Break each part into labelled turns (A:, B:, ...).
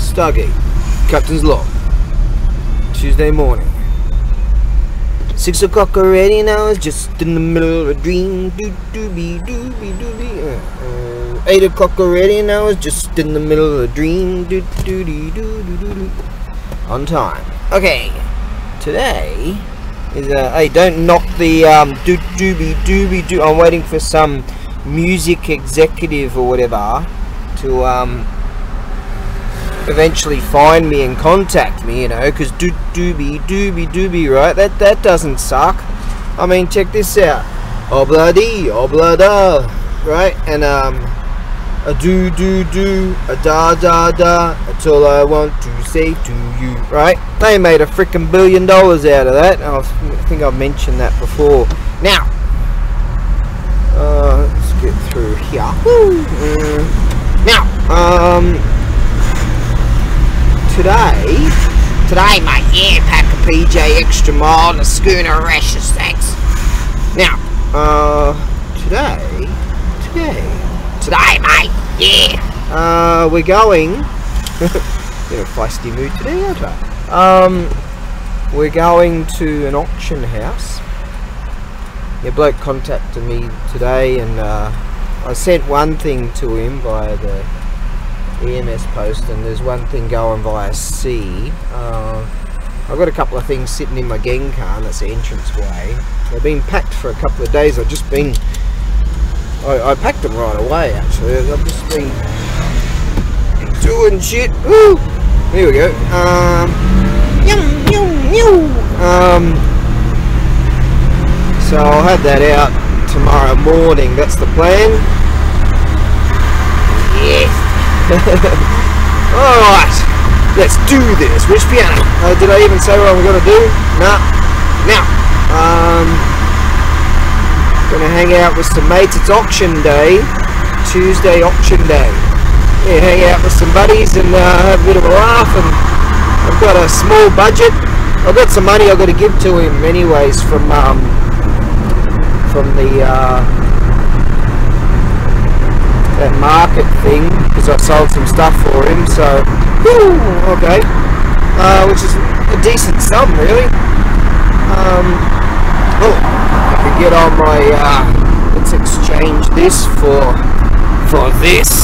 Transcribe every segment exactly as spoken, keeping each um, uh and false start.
A: Stargate, Captain's Log, Tuesday morning. Six o'clock already now, it's just in the middle of a dream. Doo doo be doo be doo be. Uh, uh, eight o'clock already now, it's just in the middle of a dream. Doo doo doo doo doo doo doo. On time. Okay, today is uh, hey, don't knock the um doo doo be doo be doo. I'm waiting for some music executive or whatever to um eventually find me and contact me, you know, because doo dooby dooby dooby, right? That that doesn't suck. I mean, check this out. Obladi, oblada, right? And um, a do do do, a da da da. That's all I want to say to you, right? They made a freaking billion dollars out of that. I think I've mentioned that before. Now, uh, let's get through here. Uh, now, um. Today, today, mate, yeah, pack a P J extra mile and a schooner rashes, thanks. Now, uh, today, today, today, mate, yeah, uh, we're going, in a feisty mood today, aren't I? Um, we're going to an auction house. Yeah, bloke contacted me today, and, uh, I sent one thing to him via the E M S post, and there's one thing going via sea. Uh, I've got a couple of things sitting in my gang car, and that's the entrance way. They've been packed for a couple of days. I've just been, I, I packed them right away actually. I've just been doing shit. Woo! Here we go. Um, um, so I'll have that out tomorrow morning. That's the plan. Yes. Alright, let's do this. Which piano? Uh, did I even say what I'm going to do? Nah. Now, um, gonna hang out with some mates. It's auction day, Tuesday auction day. Yeah, hang out with some buddies and uh, have a bit of a laugh. And I've got a small budget. I've got some money I've got to give to him anyways from um, from the uh, that market thing, because I sold some stuff for him, so whew, okay, uh, which is a decent sum really. Um, oh, I can get on my, uh, let's exchange this for, for this.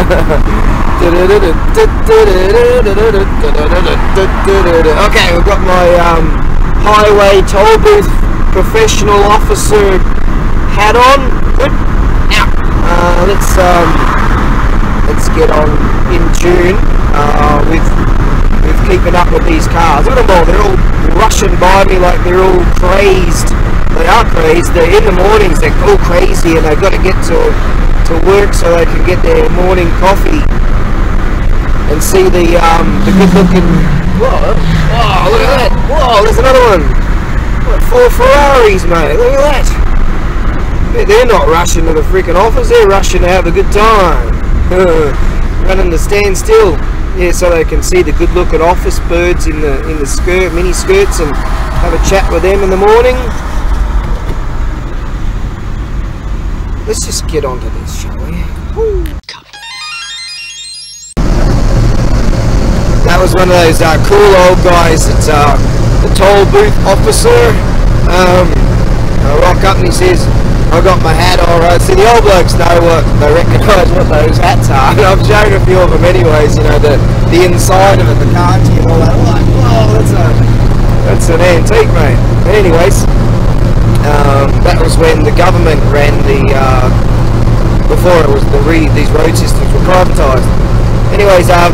A: Okay, we've got my um, highway toll booth professional officer hat on. Good. Uh, let's um, let's get on in tune uh, with with keeping up with these cars. Look at them all; they're all rushing by me like they're all crazed. They are crazed. They're in the mornings. They're all crazy, and they've got to get to to work so they can get their morning coffee and see the um, the good-looking. Whoa! Whoa! Look at that! Whoa! There's another one. What, four Ferraris, mate! Look at that! They're not rushing to the freaking office, they're rushing to have a good time. Running to stand still. Yeah, so they can see the good looking office birds in the in the skirt, mini skirts, and have a chat with them in the morning. Let's just get onto this, shall we? Woo. That was one of those uh, cool old guys that's uh, the toll booth officer. Um, I rock up and he says, I got my hat on, right? See, the old blokes know what, they recognise what those hats are. And I've shown a few of them anyways, you know, the the inside of it, the khaki and all that. I'm like, whoa, that's a, that's an antique, mate. But anyways, um, that was when the government ran the, uh, before it was the re, these road systems were privatised. Anyways, um,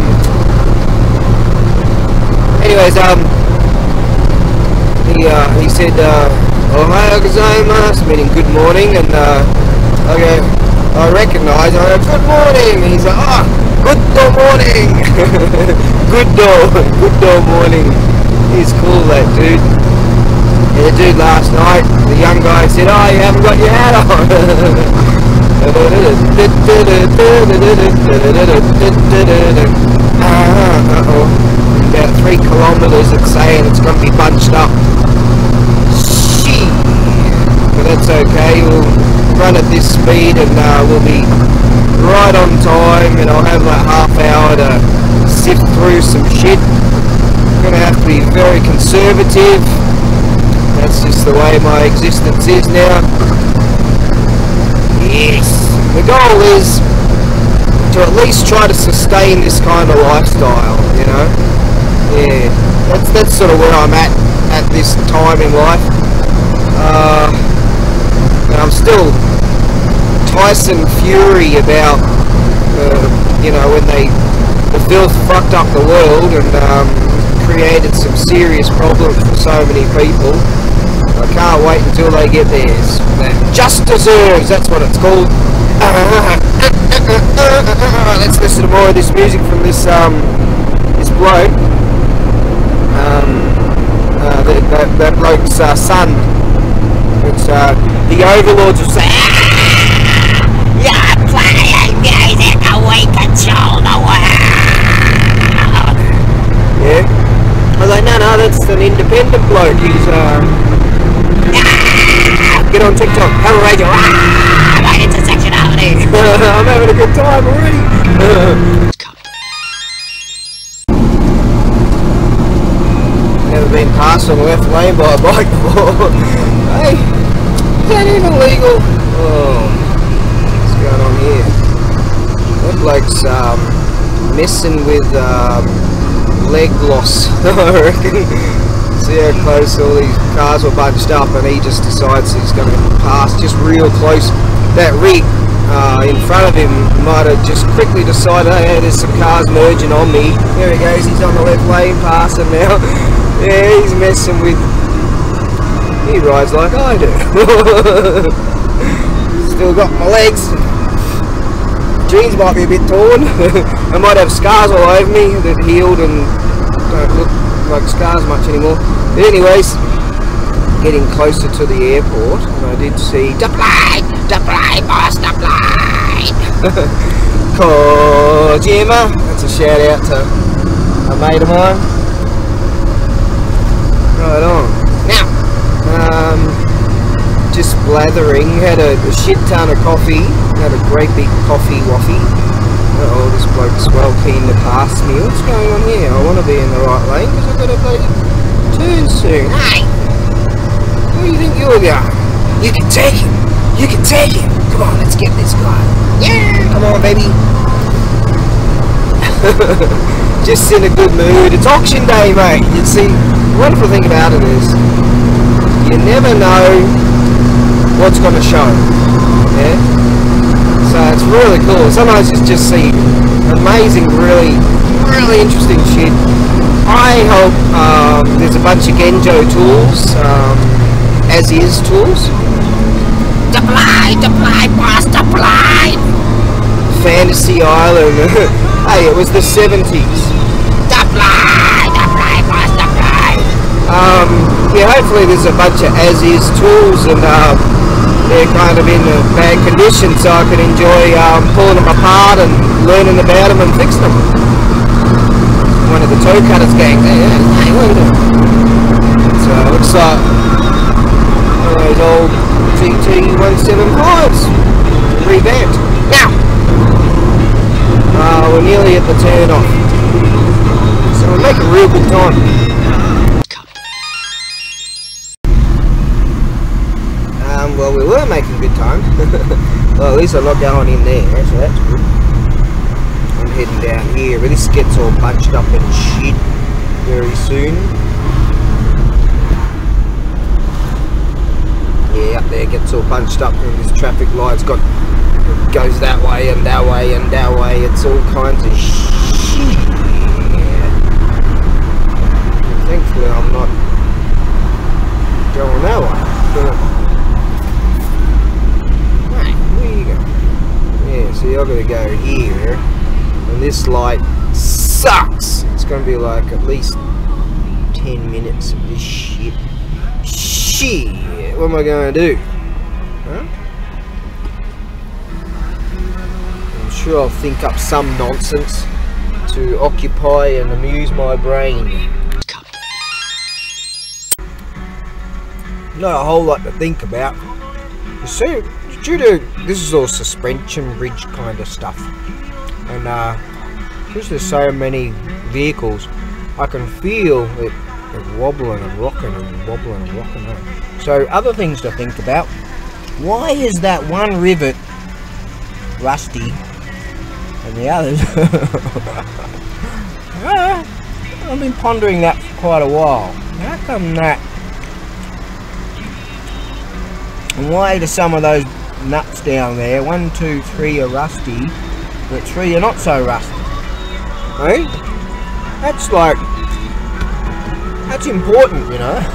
A: anyways, um, he, uh, he said, uh, Ohio gozaimasu, meaning good morning, and uh, I go, I recognise, I go, good morning, and he's like, ah, oh, good do morning, good do, good do morning. He's cool, that dude. Yeah, the dude last night, the young guy said, oh, you haven't got your hat on. Uh-oh, about three kilometres it's saying it's going to be bunched up. But that's okay, we'll run at this speed and uh, we'll be right on time, and I'll have like half hour to sift through some shit. I'm gonna have to be very conservative. That's just the way my existence is now. Yes, the goal is to at least try to sustain this kind of lifestyle, you know. Yeah, that's that's sort of where I'm at at this time in life. Uh, and I'm still Tyson Fury about, uh, you know, when they the filth fucked up the world and um, created some serious problems for so many people. I can't wait until they get theirs. Just deserves, that's what it's called. Let's listen to more of this music from this um this bloke. Um, uh, that, that, that bloke's uh, son. It's uh, the overlords of say, ah, you're playing music and we control the world. Yeah. I was like, no, no, that's an independent bloke. He's uh, ah, get on TikTok, have a radio. Ah, my intersectionality. I'm having a good time already. Never been passed on the left lane by a bike before. Hey, is that even legal? Oh, what's going on here? That bloke's um, messing with um, leg loss, I reckon. See how close all these cars were bunched up, and he just decides he's going to pass just real close. That rig uh, in front of him might have just quickly decided, hey, there's some cars merging on me. There he goes, he's on the left lane passing now. Yeah, he's messing with... He rides like I do. Still got my legs. Jeans might be a bit torn. I might have scars all over me that healed and don't look like scars much anymore. But anyways, getting closer to the airport, and I did see... Deploy! Deploy, boss, deploy! Kojima. That's a shout out to a mate of mine. Right on. Now, um, just blathering, had a, a shit ton of coffee, had a great big coffee waffy. Uh oh, this bloke's well keen to pass me. What's going on here? I want to be in the right lane because I've got to bloody turn soon. Hey! Where do you think you're going? You can take him! You can take him! Come on, let's get this guy. Yeah! Come on, baby! Just in a good mood. It's auction day, mate. You see, the wonderful thing about it is you never know what's going to show. Yeah? So it's really cool. Sometimes you just see amazing, really, really interesting shit. I hope um, there's a bunch of Genjo tools, um, as is tools. Deploy, deploy, boss, deploy! Fantasy Island. Hey, it was the seventies. Deploy, deploy, boss, deploy! Um, yeah, hopefully there's a bunch of as-is tools and um, they're kind of in a bad condition so I can enjoy um, pulling them apart and learning about them and fixing them. One of the toe cutters gang. Hey, hey, hey, what are you doing? So it looks like one of those old T T one seventy-fives revamped. Now, uh, we're nearly at the turn off. So we'll make a real good time. Um, well, we were making good time. Well, at least I'm not going in there, so that's good. I'm heading down here, but this gets all bunched up and shit very soon. Yeah, up there gets all bunched up, and this traffic light's got goes that way and that way and that way. It's all kinds of shit. And thankfully, I'm not going that way. Right, where you go? Yeah, see, I've got to go here, and this light sucks. It's going to be like at least ten minutes of this shit. Shit, what am I going to do? Huh? I'm sure I'll think up some nonsense to occupy and amuse my brain. Not a whole lot to think about. You see, due to this is all suspension bridge kind of stuff, and uh, because there's so many vehicles, I can feel it, it wobbling and rocking and wobbling and rocking. So other things to think about. Why is that one rivet rusty and the others? uh, I've been pondering that for quite a while. How come that? And why do some of those nuts down there, one, two, three are rusty, but three are not so rusty? Hey? That's like, that's important, you know.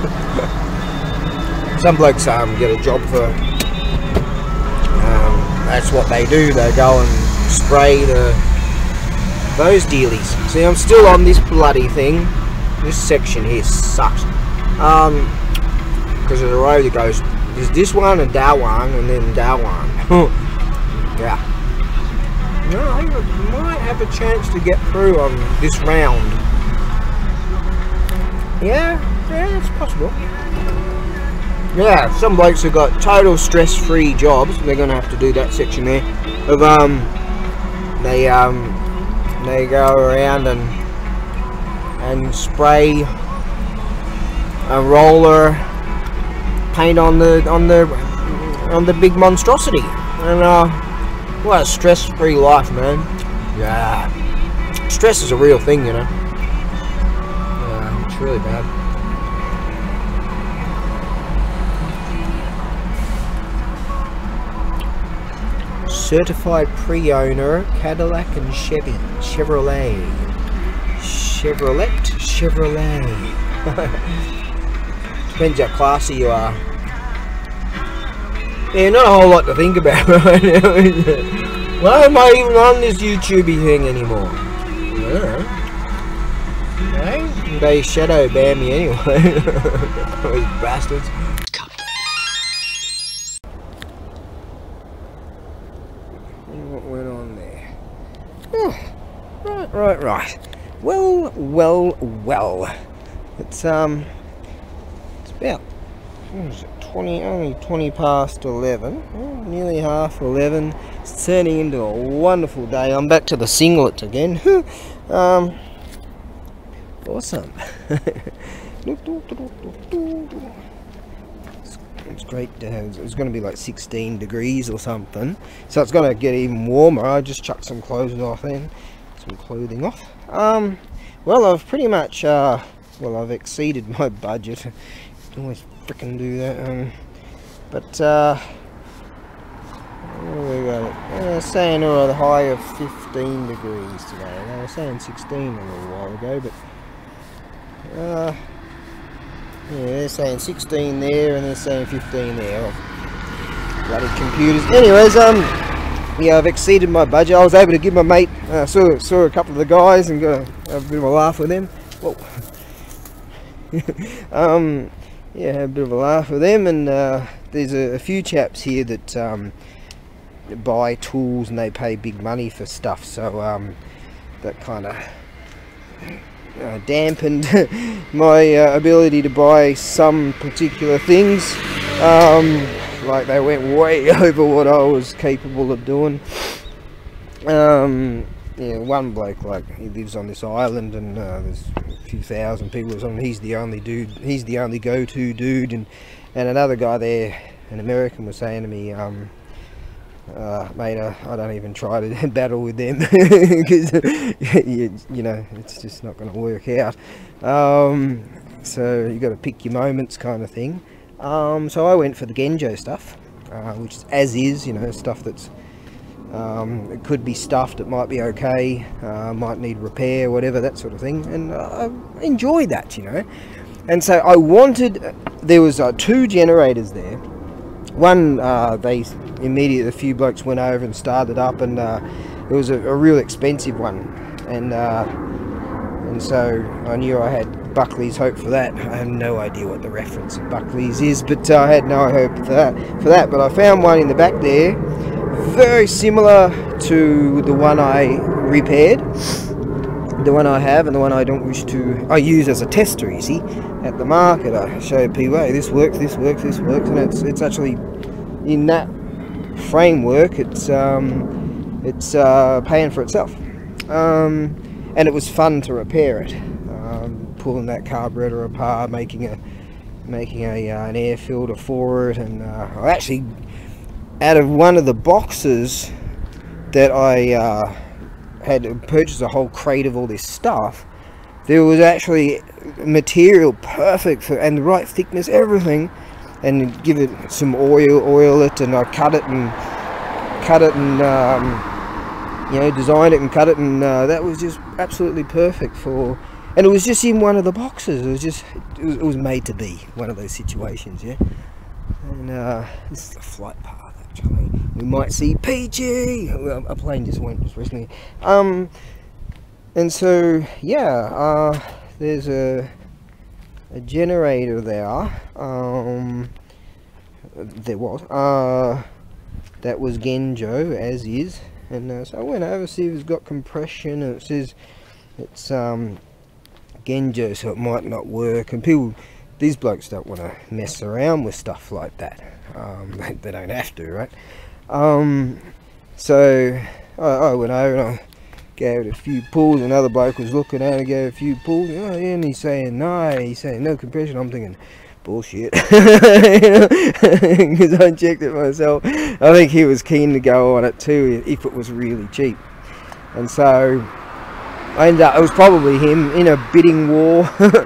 A: Some blokes um, get a job for, um, that's what they do, they go and spray the, those dealies. See, I'm still on this bloody thing. This section here sucks. Um, because of the road that goes, there's this one and that one and then that one. Yeah. No, I might have a chance to get through on this round. Yeah, yeah, it's possible. Yeah, some blokes have got total stress-free jobs. They're gonna have to do that section there. Of um, they um, they go around and and spray a roller paint on the on the on the big monstrosity. And uh, what a stress-free life, man. Yeah, stress is a real thing, you know. Yeah, it's really bad. Certified pre-owner Cadillac and Chevy Chevrolet Chevrolet Chevrolet depends how classy you are. Yeah, not a whole lot to think about right now. Why am I even on this YouTubey thing anymore? I don't know. Hey, they shadow ban me anyway. Those bastards. What went on there? Oh, right, right, right. Well, well, well. It's um, it's about, what is it? twenty, only twenty past eleven. Oh, nearly half eleven. It's turning into a wonderful day. I'm back to the singlets again. um, awesome. It's great to have. It's going to be like sixteen degrees or something, so it's going to get even warmer. I just chucked some clothes off then, some clothing off. Um, well, I've pretty much, uh, well, I've exceeded my budget. Always frickin' do that. Um, but uh, what we got? Uh, saying oh, the high of fifteen degrees today. I was saying sixteen a little while ago, but uh. Yeah, they're saying sixteen there and they're saying fifteen there. Oh, bloody computers. Anyways, um, yeah, I've exceeded my budget. I was able to give my mate, uh, saw, saw a couple of the guys and got a, a bit of a laugh with them. Whoa. um, yeah, had a bit of a laugh with them, and uh, there's a, a few chaps here that um, buy tools and they pay big money for stuff, so um, that kind of Uh, dampened my uh, ability to buy some particular things. Um, like they went way over what I was capable of doing. Um, yeah, one bloke, like, he lives on this island and uh, there's a few thousand people on. He's the only dude. He's the only go-to dude, and and another guy there, an American, was saying to me, um, Uh, mate, uh, I don't even try to battle with them because you, you know, it's just not going to work out. Um, so you got to pick your moments, kind of thing. Um, so I went for the Genjo stuff, uh, which is as is, you know, stuff that's um, it could be stuffed, it might be okay, uh, might need repair, whatever, that sort of thing. And uh, I enjoy that, you know. And so I wanted, there was uh, two generators there. One, uh, they immediately, a few blokes went over and started up, and uh, it was a, a real expensive one, and uh, and so I knew I had Buckley's hope for that. I have no idea what the reference of Buckley's is, but uh, I had no hope for that. For that, but I found one in the back there, very similar to the one I repaired, the one I have, and the one I don't wish to. I use as a tester. You see, at the market, I show people, hey, this works, this works, this works, and it's it's actually in that framework, it's um, it's uh, paying for itself. um, and it was fun to repair it, um, pulling that carburetor apart, making a making a uh, an air filter for it, and uh, I actually, out of one of the boxes that I uh, had purchased a whole crate of all this stuff, there was actually material perfect for, and the right thickness, everything, and give it some oil, oil it, and I cut it and cut it and um, you know, design it and cut it, and uh, that was just absolutely perfect for. And it was just in one of the boxes. It was just, it was, it was made to be one of those situations, yeah. And uh, this is the flight path, actually. We might see Peachy. Well, a plane just went just recently. Um, and so yeah, uh, there's a a generator there. Um, there was. Uh, that was Genjo, as is. And uh, so I went over to see if it's got compression, and it says it's um. Genjo, so it might not work, and people, these blokes don't want to mess around with stuff like that. Um, they, they don't have to, right? Um, so I, I went over and I gave it a few pulls. Another bloke was looking at it, gave it a few pulls, oh, yeah, and he's saying no, he's saying no compression. I'm thinking bullshit, because I checked it myself. I think he was keen to go on it too if it was really cheap, and so I ended up, it was probably him in a bidding war.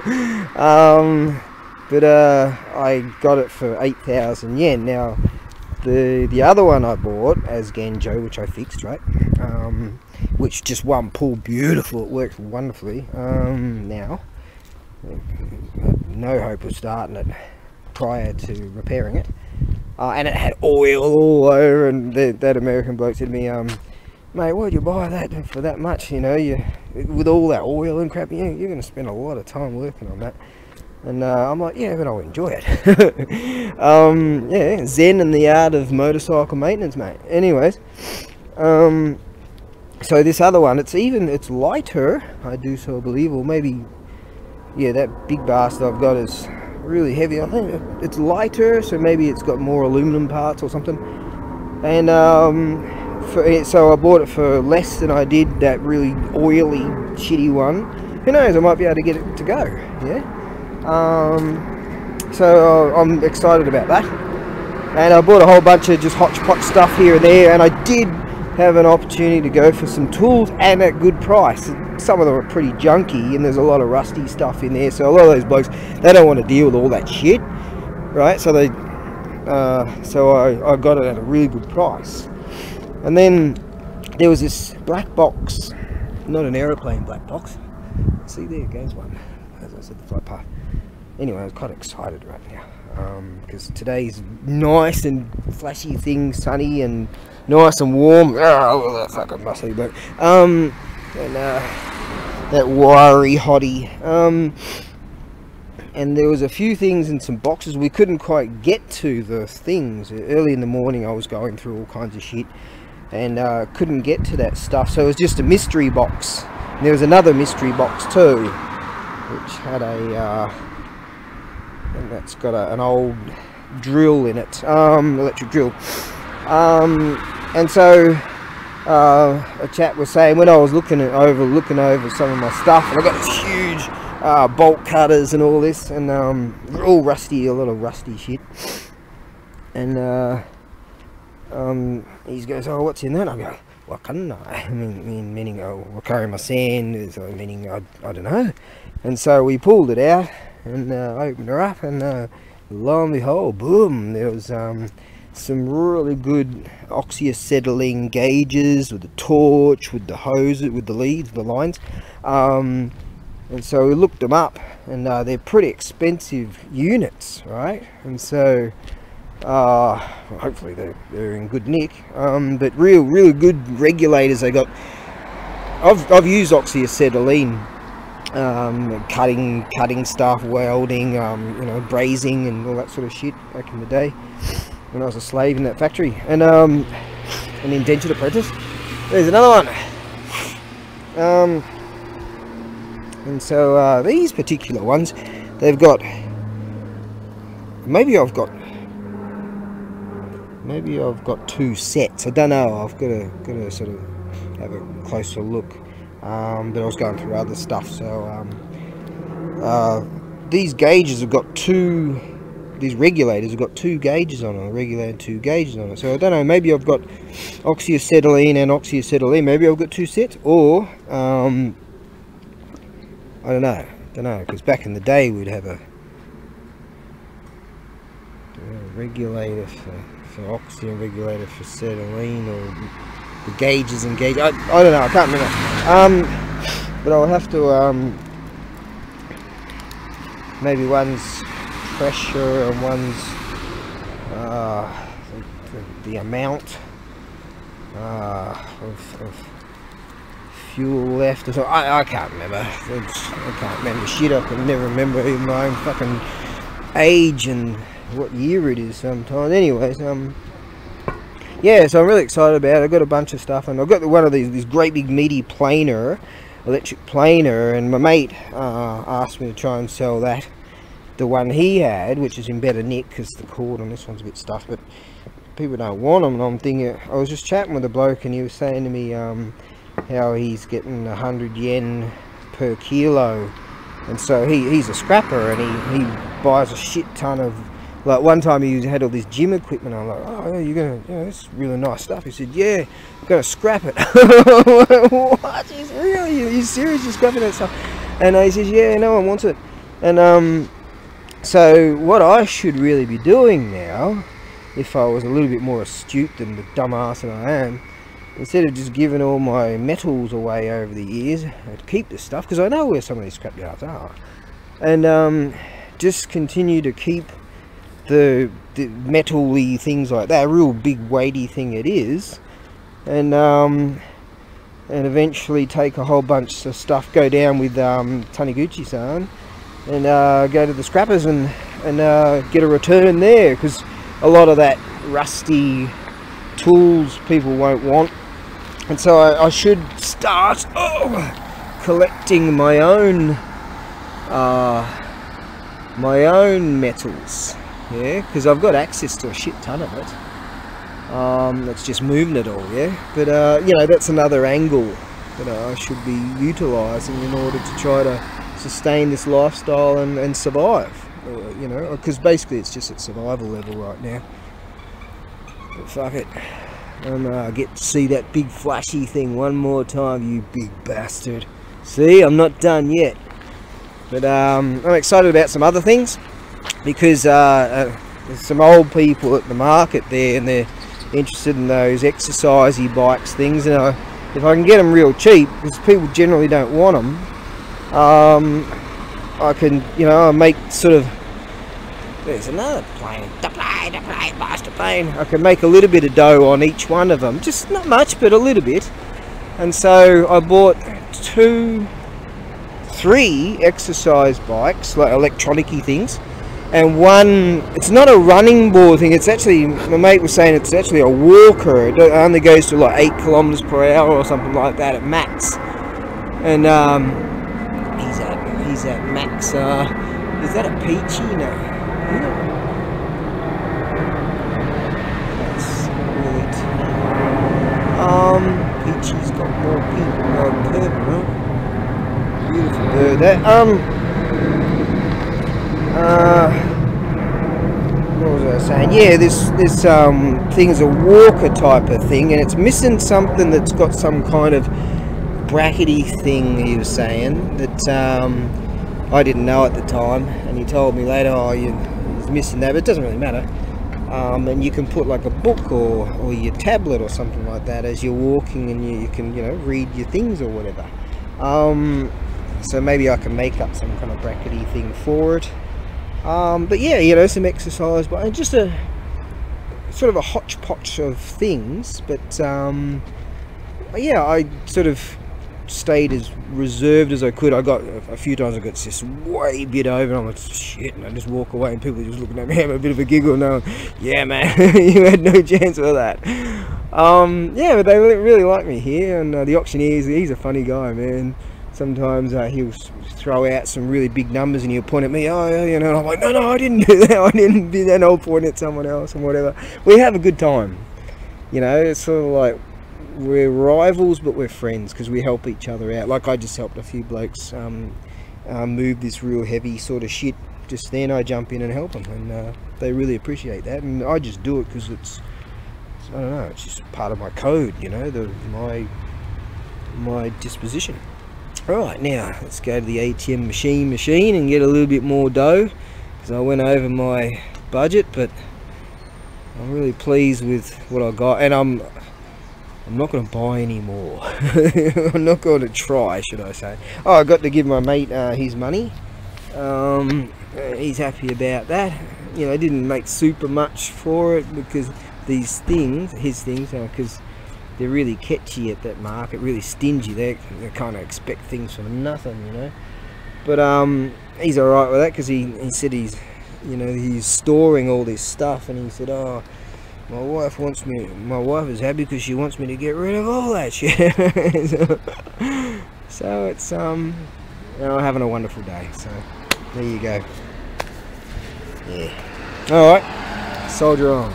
A: um, but uh, I got it for eight thousand yen. Now, the the other one I bought as Genjo, which I fixed, right? Um, which just one pull, beautiful, it works wonderfully. Um, now, I had no hope of starting it prior to repairing it. Uh, and it had oil all over, and the, that American bloke said to me, um, mate, why'd you buy that for that much? You know, you with all that oil and crap, you know, you're going to spend a lot of time working on that. And uh, I'm like, yeah, but I'll enjoy it. um, yeah, Zen and the art of motorcycle maintenance, mate. Anyways, um, so this other one, it's even, it's lighter, I do so believe, or maybe, yeah, that big bastard I've got is really heavy. I think it's lighter, so maybe it's got more aluminum parts or something. And um, for, so I bought it for less than I did that really oily, shitty one. Who knows, I might be able to get it to go, yeah? Um, so uh, I'm excited about that. And I bought a whole bunch of just hodgepodge stuff here and there, and I did have an opportunity to go for some tools and at good price. Some of them are pretty junky, and there's a lot of rusty stuff in there, so a lot of those blokes, they don't want to deal with all that shit, right? So they uh, so I, I got it at a really good price. And then there was this black box, not an aeroplane black box. See, there goes one, as I said, the flight path. Anyway, I was quite excited right now, because um, today's nice and flashy thing, sunny and nice and warm. Oh, that fucking muscly bloke. Um, and uh, that wiry hottie. Um, and there was a few things in some boxes we couldn't quite get to the things. Early in the morning I was going through all kinds of shit and uh, couldn't get to that stuff, so it was just a mystery box. And there was another mystery box too, which had a uh, and that's got a, an old drill in it, um, electric drill. Um, and so uh, a chap was saying, when I was looking at over looking over some of my stuff, and I got this huge uh, bolt cutters and all this, and um, all rusty, a lot of rusty shit. And uh, um, he goes, "Oh, what's in that?" I go, "Wakanai." I mean, meaning, "Oh, wakarimasen," so meaning I, I don't know. And so we pulled it out and uh, opened her up, and uh, lo and behold, boom! There was um, some really good oxyacetylene gauges with the torch, with the hose, with the leads, the lines. Um, and so we looked them up, and uh, they're pretty expensive units, right? And so uh, well, hopefully they're, they're in good nick. Um, but real, really good regulators they got. I've I've used oxyacetylene. Um, cutting, cutting stuff, welding, um, you know, brazing and all that sort of shit back in the day when I was a slave in that factory, and um, an indentured apprentice. There's another one. Um, and so uh, these particular ones, they've got. Maybe I've got. Maybe I've got two sets. I don't know. I've got to got to sort of have a closer look. um, but I was going through other stuff. So um, uh, these gauges have got two, these regulators have got two gauges on them, regulator two gauges on it. So I don't know, maybe I've got oxyacetylene and oxyacetylene, maybe I've got two sets, or um, I don't know, don't know, because back in the day we'd have a, a regulator for, for oxy and regulator for acetylene, or the gauges and gauges, I, I don't know, I can't remember. Um, but I'll have to, um, maybe one's pressure and one's uh, the, the amount uh, of, of fuel left or so. I, I can't remember. It's, I can't remember shit. I can never remember even my own fucking age and what year it is sometimes. Anyways, um, yeah, so I'm really excited about it. I've got a bunch of stuff, and I've got one of these, this great big meaty planer, electric planer, and my mate uh, asked me to try and sell that. The one he had, which is in better nick because the cord on this one's a bit stuffed, but people don't want them. And I'm thinking, I was just chatting with a bloke, and he was saying to me um, how he's getting a hundred yen per kilo, and so he, he's a scrapper, and he, he buys a shit ton of, like one time he had all this gym equipment. I'm like, oh yeah, you're gonna, you know, it's really nice stuff. He said, yeah, I'm gonna scrap it. What? He's really, you serious? You're scrapping that stuff? And he says, yeah, no one wants it. And um. So what I should really be doing now, if I was a little bit more astute than the dumbass that I am, instead of just giving all my metals away over the years, I'd keep this stuff, because I know where some of these scrapyards are, and um, just continue to keep the, the metal-y things like that, a real big weighty thing it is, and um, and eventually take a whole bunch of stuff, go down with um, Taniguchi-san, and uh, go to the scrappers and, and uh, get a return there, because a lot of that rusty tools people won't want. And so I, I should start oh, collecting my own uh, my own metals, yeah, because I've got access to a shit ton of it. Um, it's just moving it all, yeah. But uh, you know, that's another angle that I should be utilising in order to try to sustain this lifestyle and, and survive, uh, you know, because basically it's just at survival level right now. But fuck it, and uh, get to see that big flashy thing one more time, you big bastard. See, I'm not done yet, but um, I'm excited about some other things, because uh, uh, there's some old people at the market there, and they're interested in those exercisey bikes things, and uh, if I can get them real cheap, because people generally don't want them, Um, I can, you know, make sort of, there's another plane, the plane, the plane, master plane. I can make a little bit of dough on each one of them, just not much, but a little bit. And so I bought two, three exercise bikes, like electronic-y things, and one, it's not a running board thing, it's actually, my mate was saying it's actually a walker. It only goes to like eight kilometers per hour or something like that at max. And um, he's at he's at max. Uh, is that a Peachy? No. That's really tiny. Um, Peachy's got more pink, more purple. Huh? Beautiful bird. That um. Uh, what was I saying? Yeah, this this um thing is a walker type of thing, and it's missing something that's got some kind of brackety thing, he was saying, that um, I didn't know at the time, and he told me later, oh, you, he's missing that, but it doesn't really matter. Um, and you can put like a book or, or your tablet or something like that as you're walking, and you, you can, you know, read your things or whatever. Um, so maybe I can make up some kind of brackety thing for it. Um, but yeah, you know, some exercise, but just a sort of a hodgepodge of things, but um, yeah, I sort of stayed as reserved as I could. I got a few times I got just way bit over, and I'm like, shit, and I just walk away, and people are just looking at me, having a bit of a giggle, and I'm, yeah, man, you had no chance of that. Um, yeah, but they really like me here, and uh, the auctioneer, he's a funny guy, man. Sometimes uh, he'll throw out some really big numbers, and he'll point at me, oh, you know, and I'm like, no, no, I didn't do that, I didn't do that, and I'll point at someone else and whatever. We have a good time, you know. It's sort of like, we're rivals, but we're friends because we help each other out. Like I just helped a few blokes um, uh, move this real heavy sort of shit. Just then I jump in and help them, and uh, they really appreciate that. And I just do it because it's, I don't know, it's just part of my code, you know, the my my disposition. Right, now let's go to the A T M machine machine and get a little bit more dough, because I went over my budget, but I'm really pleased with what I got, and I'm I'm not going to buy any more. I'm not going to try, should I say. Oh, I got to give my mate uh, his money. Um, he's happy about that. You know, I didn't make super much for it because these things, his things, because uh, they're really catchy at that market, really stingy. They, they kind of expect things for nothing, you know. But um, he's all right with that because he, he said he's, you know, he's storing all this stuff, and he said, oh, my wife wants me, my wife is happy because she wants me to get rid of all that shit. so, so it's, um, you know, having a wonderful day. So there you go. Yeah. All right. Soldier on.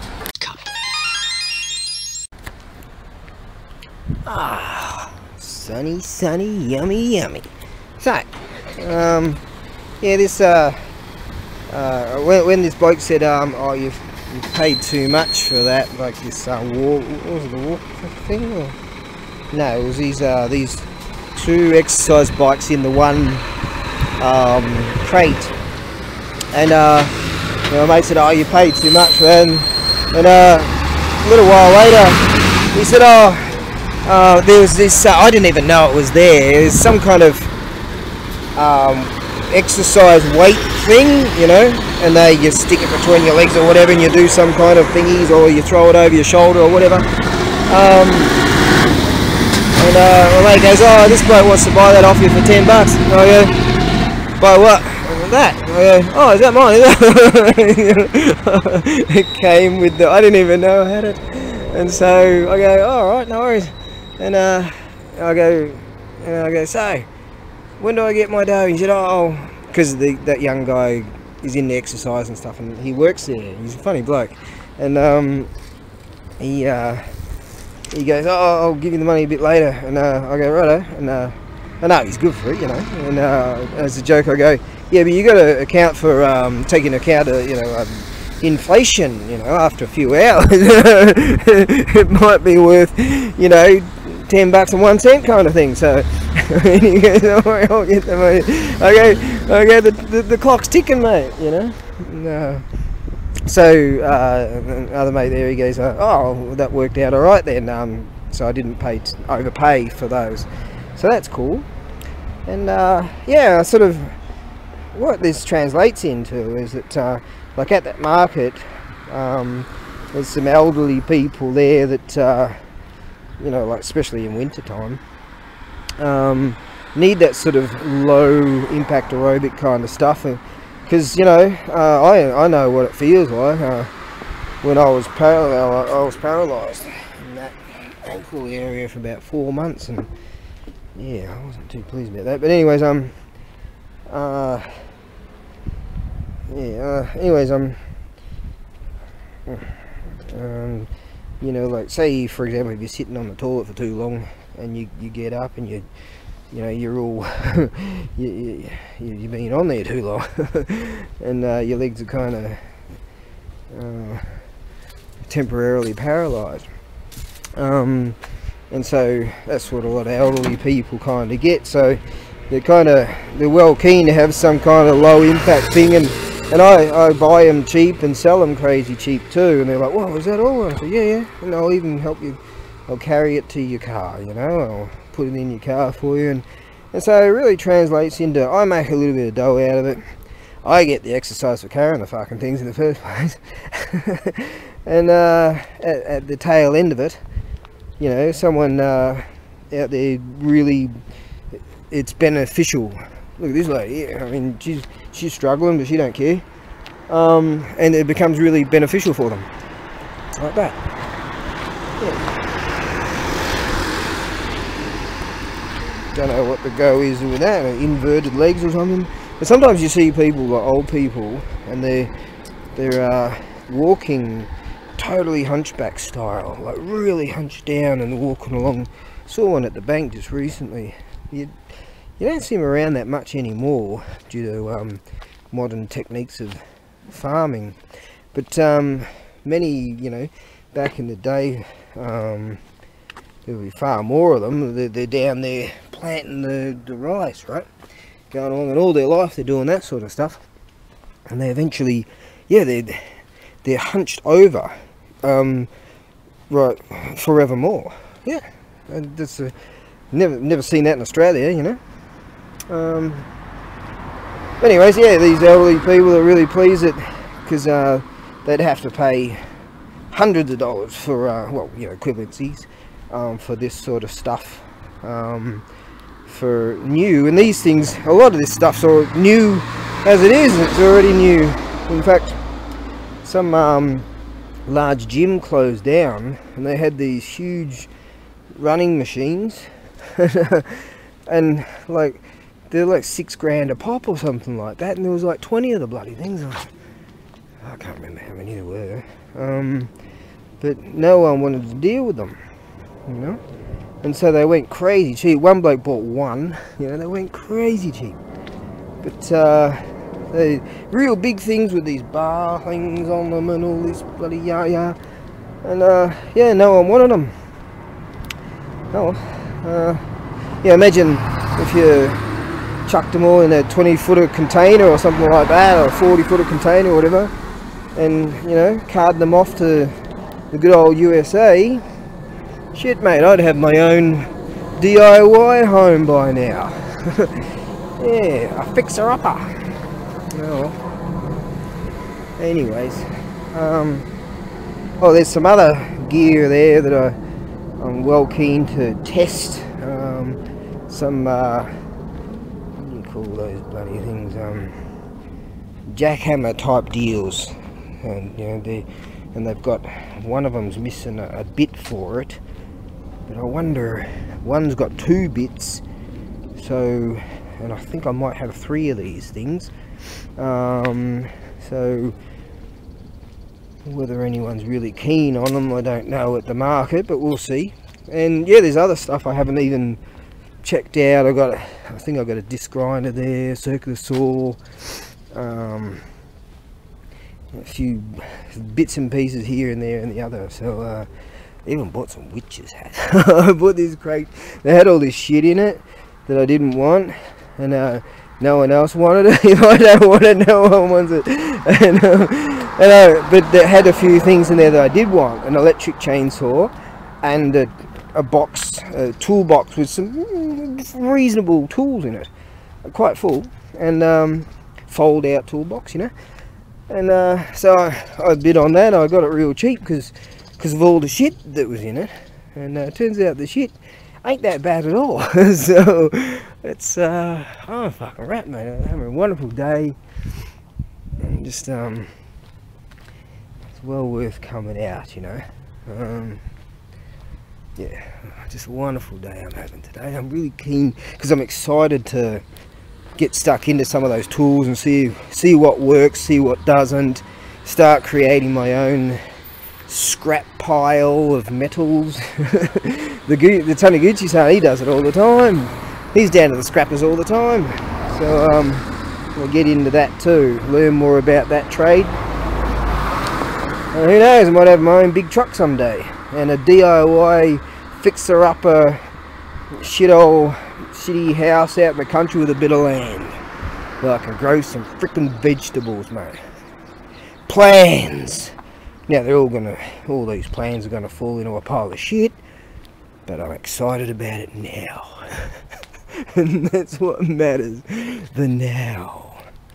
A: Ah, sunny, sunny, yummy, yummy. So, um, yeah, this, uh, uh, when, when this bloke said, um, oh, you've, you've paid too much for that, like this, uh, walk, what was it, the walk thing? Or? No, it was these, uh, these two exercise bikes in the one, um, crate. And, uh, you know, my mate said, oh, you paid too much for that. And, and uh, a little while later, he said, oh, uh, there was this, uh, I didn't even know it was there. It was some kind of, um, exercise weight thing, you know, and they you stick it between your legs or whatever, and you do some kind of thingies, or you throw it over your shoulder or whatever. Um, and uh, my mate goes, oh, this bloke wants to buy that off you for ten bucks. And I go, buy what? That. I go, oh, is that mine? It came with the, I didn't even know I had it, and so I go, oh, all right, no worries. And uh, I go, and I go, so when do I get my dough? He said, oh, because that young guy is into exercise and stuff, and he works there. He's a funny bloke, and um, he uh, he goes, oh, I'll give you the money a bit later. And uh, I go, righto. And uh, I know he's good for it, you know. And uh, as a joke, I go, yeah, but you got to account for um, taking account of, you know, um, inflation. You know, after a few hours, it might be worth, you know, ten bucks and one cent kind of thing. So he goes, don't worry, I'll get the money. I go, I go, the, the, the clock's ticking, mate, you know. And, uh, so uh, other mate there, he goes, uh, oh, that worked out all right then. Um, so I didn't pay t overpay for those. So that's cool. And uh, yeah, sort of what this translates into is that, uh, like at that market, um, there's some elderly people there that, uh, you know, like especially in winter time, um, need that sort of low impact aerobic kind of stuff, because you know, uh, I I know what it feels like uh, when I was parallel. I was paralysed in that ankle area for about four months, and yeah, I wasn't too pleased about that. But anyways, um, uh, yeah, uh, anyways, um, um. You know, like say for example, if you're sitting on the toilet for too long and you, you get up and you you know you're all you, you, you've been on there too long and uh, your legs are kind of uh, temporarily paralysed, um, and so that's what a lot of elderly people kind of get. So they're kind of they're well keen to have some kind of low impact thing, and And I, I buy them cheap and sell them crazy cheap too. And they're like, whoa, is that all? I say, yeah, yeah. And I'll even help you. I'll carry it to your car, you know. I'll put it in your car for you. And, and so it really translates into, I make a little bit of dough out of it. I get the exercise for carrying the fucking things in the first place. And uh, at, at the tail end of it, you know, someone uh, out there really, it's beneficial. Look at this lady here. I mean, she's she's struggling, but she don't care. Um, and it becomes really beneficial for them, like that. Yeah. Don't know what the go is with that. Inverted legs or something. But sometimes you see people, like old people, and they're they're uh, walking totally hunchback style, like really hunched down and walking along. Saw one at the bank just recently. You, you don't see them around that much anymore due to um, modern techniques of farming. But um, many, you know, back in the day, um, there would be far more of them. They're, they're down there planting the, the rice, right? Going on, and all their life they're doing that sort of stuff. And they eventually, yeah, they're, they're hunched over, um, right, forevermore. Yeah, and that's a, never, never seen that in Australia, you know. Um, anyways, yeah, these elderly people are really pleased that, because uh, they'd have to pay hundreds of dollars for, uh, well, you know, equivalencies um, for this sort of stuff. Um, for new, and these things, a lot of this stuff's all new as it is. It's already new. In fact, some um, large gym closed down, and they had these huge running machines, and like they're like six grand a pop or something like that, and there was like twenty of the bloody things. I can't remember how many there were, um, but no one wanted to deal with them, you know. And so they went crazy cheap. One bloke bought one, you know, they went crazy cheap. But uh, they real big things with these bar things on them and all this bloody yah yah. And uh, yeah, no one wanted them. Oh, uh, yeah, imagine if you chucked them all in a twenty footer container or something like that, or a forty footer container or whatever, and, you know, carted them off to the good old U S A. Shit, mate, I'd have my own D I Y home by now. Yeah, a fixer-upper. Oh. Anyways, um, oh, there's some other gear there that I, I'm well keen to test. Um, some, uh, what do you call those bloody things? Um, jackhammer type deals, and you know they, and they've got one of them's missing a, a bit for it. But I wonder, one's got two bits, so, and I think I might have three of these things. Um, so, whether anyone's really keen on them, I don't know at the market, but we'll see. And yeah, there's other stuff I haven't even checked out. I got, a, I think I got a disc grinder there, circular saw, um, a few bits and pieces here and there and the other. So. Uh, Even bought some witches hats. I bought this crate. They had all this shit in it that I didn't want, and uh, no one else wanted it. If I don't want it, no one wants it. And, uh, and uh, but they had a few things in there that I did want: an electric chainsaw, and a, a box, a toolbox with some reasonable tools in it, quite full, and um, fold-out toolbox, you know. And uh, so I, I bid on that. I got it real cheap because. because of all the shit that was in it, and uh, turns out the shit ain't that bad at all. So it's uh oh fucking rap, mate. I'm having a wonderful day, and just um it's well worth coming out, you know. Um yeah, just a wonderful day I'm having today. I'm really keen because I'm excited to get stuck into some of those tools and see see what works, see what doesn't, start creating my own scrap pile of metals. the the Taniguchi-san, he does it all the time. He's down to the scrappers all the time. So um, we'll get into that too, learn more about that trade. And who knows, I might have my own big truck someday, and a D I Y fixer-upper shit old shitty house out in the country with a bit of land where I can grow some frickin' vegetables, mate. Plans. Now they're all gonna, all these plans are gonna fall into a pile of shit, but I'm excited about it now. And that's what matters, the now.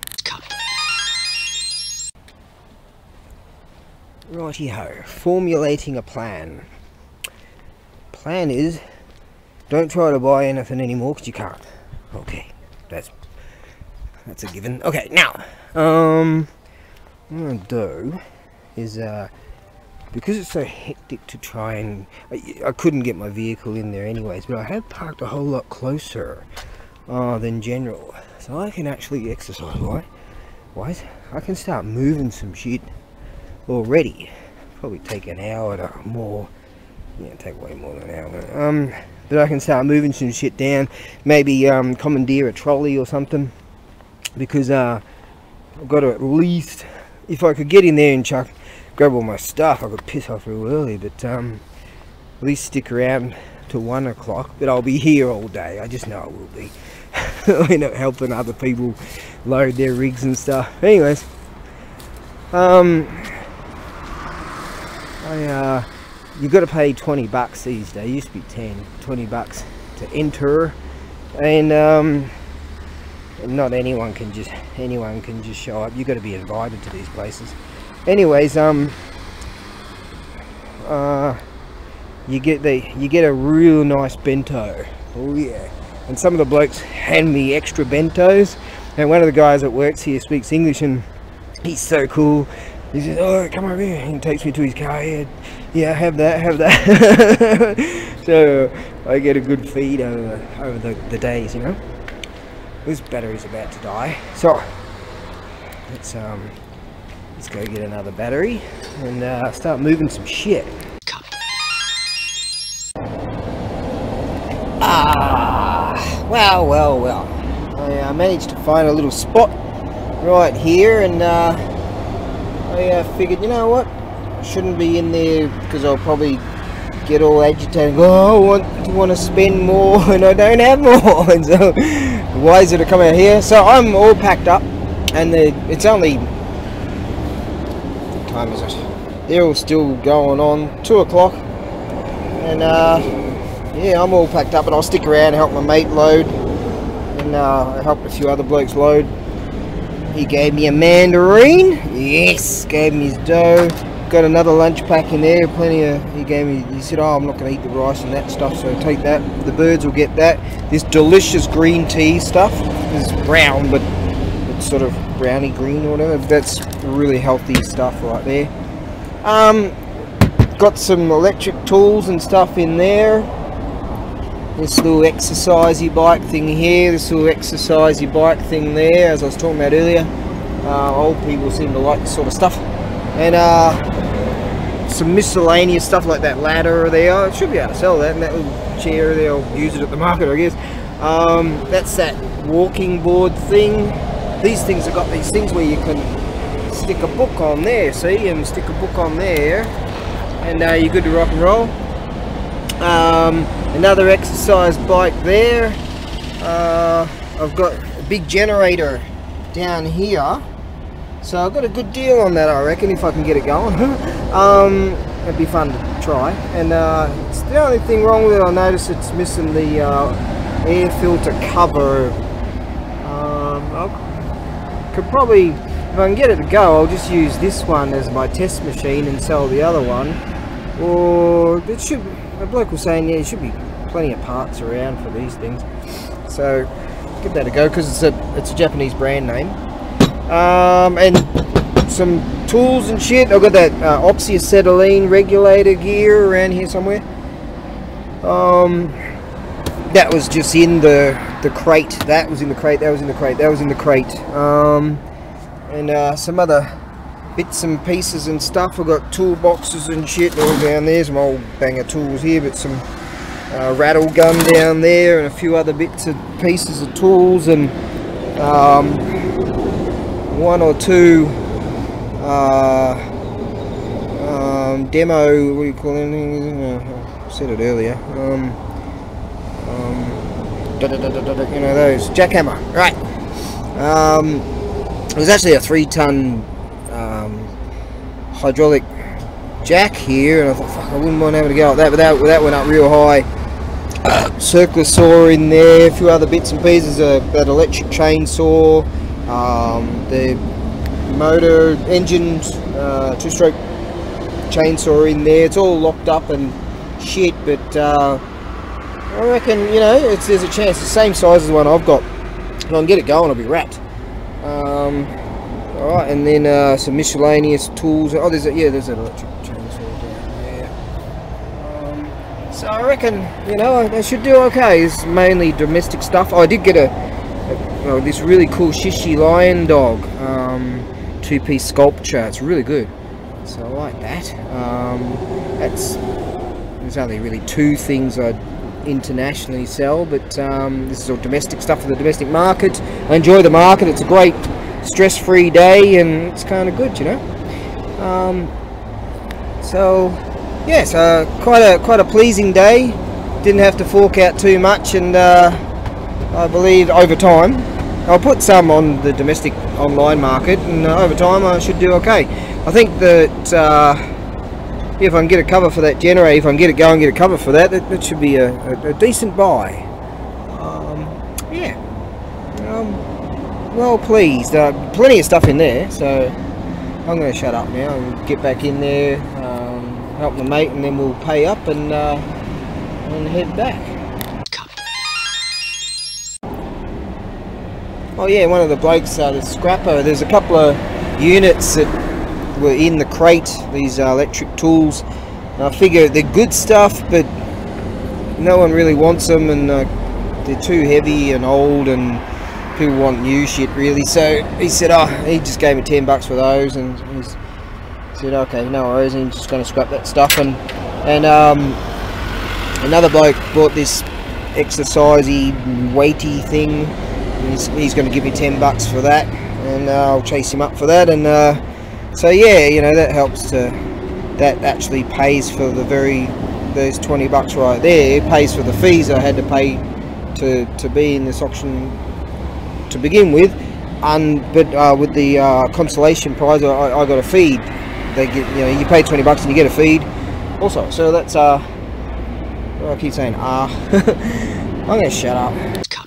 A: Righty-ho, formulating a plan. Plan is, don't try to buy anything anymore because you can't. Okay, that's, that's a given. Okay, now, um, what I'm gonna do is uh because it's so hectic to try and I, I couldn't get my vehicle in there anyways, but I have parked a whole lot closer uh, than general, so I can actually exercise. Why? Why? I can start moving some shit already. probably take an hour to more. Yeah, take way more than an hour. Um, but I can start moving some shit down. Maybe um, commandeer a trolley or something, because uh, I've got to at least, if I could get in there and chuck, grab all my stuff, I could piss off real early. But um, at least stick around till one o'clock. But I'll be here all day. I just know I will be. You know, helping other people load their rigs and stuff. Anyways, um, I uh. you got to pay twenty bucks these days. It used to be ten, twenty bucks to enter, and um, not anyone can just anyone can just show up. You got to be invited to these places. Anyways, um, uh, you get the you get a real nice bento. Oh yeah, and some of the blokes hand me extra bentos, and one of the guys that works here speaks English, and he's so cool. He says, "Oh, come over here," and he takes me to his car. Yeah, yeah, have that, have that. So I get a good feed over, over the, the days, you know. This battery's about to die, so let's um let's go get another battery and uh, start moving some shit. Ah, well, well, well. I uh, managed to find a little spot right here, and uh, I uh, figured, you know what, I shouldn't be in there because I'll probably get all agitated and go, oh, I want, want to spend more and I don't have more. And so, why is it to come out here? So I'm all packed up, and the, it's only, what time is it? They're all still going on, two o'clock, and uh, yeah, I'm all packed up, and I'll stick around and help my mate load, and uh, help a few other blokes load. He gave me a mandarin, yes, gave me his dough, got another lunch pack in there, plenty of, he gave me, he said, oh, I'm not going to eat the rice and that stuff, so take that, the birds will get that. This delicious green tea stuff is brown, but it's sort of browny green or whatever, that's really healthy stuff right there. Um, got some electric tools and stuff in there. This little exercisey bike thing here, this little exercisey bike thing there, as I was talking about earlier. Uh, old people seem to like this sort of stuff. And uh, some miscellaneous stuff like that ladder there. I should be able to sell that, and that little chair there, I'll use it at the market, I guess. Um, that's that walking board thing. These things have got these things where you can stick a book on there, see, and stick a book on there, and uh, you're good to rock and roll. Um, another exercise bike there. uh, I've got a big generator down here, so I've got a good deal on that, I reckon, if I can get it going. um, it'd be fun to try. And uh, it's the only thing wrong with it, I noticed it's missing the uh, air filter cover. um, I could probably, if I can get it to go, I'll just use this one as my test machine and sell the other one. Or it should, a bloke was saying, yeah, there should be plenty of parts around for these things, so give that a go, because it's a it's a Japanese brand name. Um, and some tools and shit. I've got that uh, oxyacetylene regulator gear around here somewhere. Um, that was just in the the crate. That was in the crate. That was in the crate. That was in the crate. Um, and uh, some other bits and pieces and stuff. I've got toolboxes and shit all down there, some old banger tools here, but some uh, rattle gun down there, and a few other bits and pieces of tools, and um, one or two uh, um, demo, what do you call them? I said it earlier. Um, um, da, da, da, da, da, you know, those jackhammer, right? Um, it was actually a three-ton Um, hydraulic jack here, and I thought, fuck, I wouldn't mind having to go like that, but that, that went up real high. Uh, circular saw in there, a few other bits and pieces, uh, that electric chainsaw, um, the motor engine, uh, two-stroke chainsaw in there. It's all locked up and shit, but uh, I reckon, you know, it's, there's a chance, the same size as the one I've got. If I can get it going, I'll be wrapped. Um, Alright, and then uh, some miscellaneous tools. Oh, there's a, yeah, there's an electric chainsaw down there. Um, so I reckon, you know, I, I should do okay. It's mainly domestic stuff. Oh, I did get a, a oh, this really cool Shishi lion dog um, two-piece sculpture. It's really good. so I like that. Um, that's there's only really two things I internationally sell, but um, this is all domestic stuff for the domestic market. I enjoy the market. It's a great stress-free day, and it's kind of good, you know. Um, so yes, uh, quite a quite a pleasing day. Didn't have to fork out too much, and uh, I believe over time I'll put some on the domestic online market, and uh, over time I should do okay. I think that uh, if I can get a cover for that generator, if I can get it going, get a cover for that, that, that should be a, a, a decent buy. Um, yeah, um, well pleased. Uh, plenty of stuff in there, so I'm going to shut up now and get back in there, um, help my mate, and then we'll pay up and, uh, and head back. Oh yeah, one of the blokes, uh, the scrapper, there's a couple of units that were in the crate, these uh, electric tools. And I figure they're good stuff, but no one really wants them, and uh, they're too heavy and old, and people want new shit really. So he said, oh, he just gave me ten bucks for those, and he said, okay, no worries, and he's just going to scrap that stuff. And and um, another bloke bought this exercisey, weighty thing. He's, he's going to give me ten bucks for that, and uh, I'll chase him up for that. And uh, so yeah, you know, that helps to, that actually pays for the very, those twenty bucks right there, pays for the fees I had to pay to, to be in this auction to begin with. And but uh, with the uh, consolation prize, I, I got a feed. They get, you know, you pay twenty bucks and you get a feed also. So that's, uh, oh, I keep saying ah. I'm going to shut up.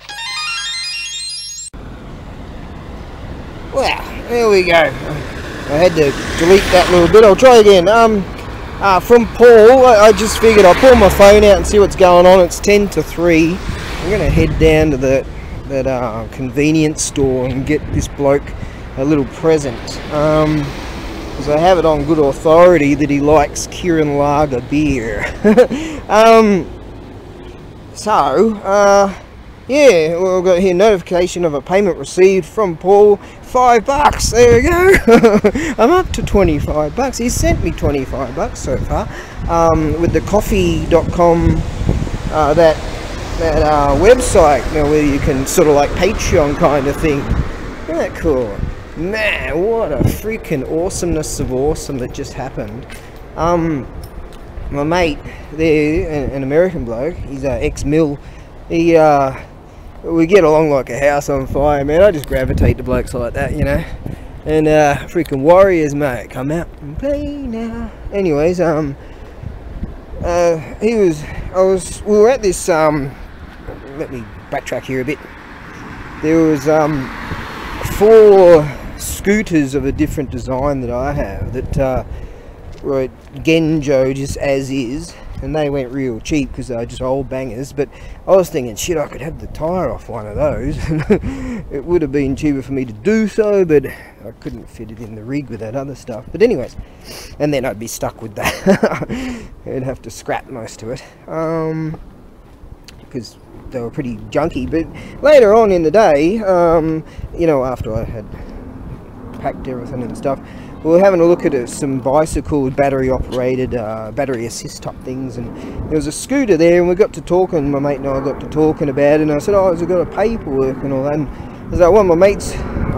A: Wow, there we go. I had to delete that little bit. I'll try again. Um, uh, from Paul, I, I just figured I'll pull my phone out and see what's going on. It's ten to three. I'm going to head down to the, that uh, convenience store and get this bloke a little present. Um, because I have it on good authority that he likes Kirin Lager beer. um, so, uh... yeah, well, we've got here notification of a payment received from Paul. Five bucks. There we go. I'm up to twenty-five bucks. He sent me twenty-five bucks so far. Um, with the coffee dot com, uh, that that uh, website, you know, where you can sort of like Patreon kind of thing. Isn't that cool? Man, what a freaking awesomeness of awesome that just happened. Um, my mate there, an, an American bloke. He's uh, ex-mill. He uh. We get along like a house on fire, man. I just gravitate to blokes like that, you know. And uh, freaking warriors, mate, come out and play now. Anyways, um, uh, he was, I was, we were at this, um, let me backtrack here a bit. There was um, four scooters of a different design that I have that uh, were Genjo just as is. And they went real cheap because they're just old bangers. But I was thinking, shit, I could have the tyre off one of those. It would have been cheaper for me to do so, but I couldn't fit it in the rig with that other stuff. But anyways, and then I'd be stuck with that. I'd have to scrap most of it. Um, because they were pretty junky. But later on in the day, um, you know, after I had packed everything and stuff, we were having a look at uh, some bicycle battery operated uh, battery assist type things, and there was a scooter there, and we got to talking, my mate and I got to talking about it, and I said, oh, has it got a paperwork and all that? And I was like, one of my mates,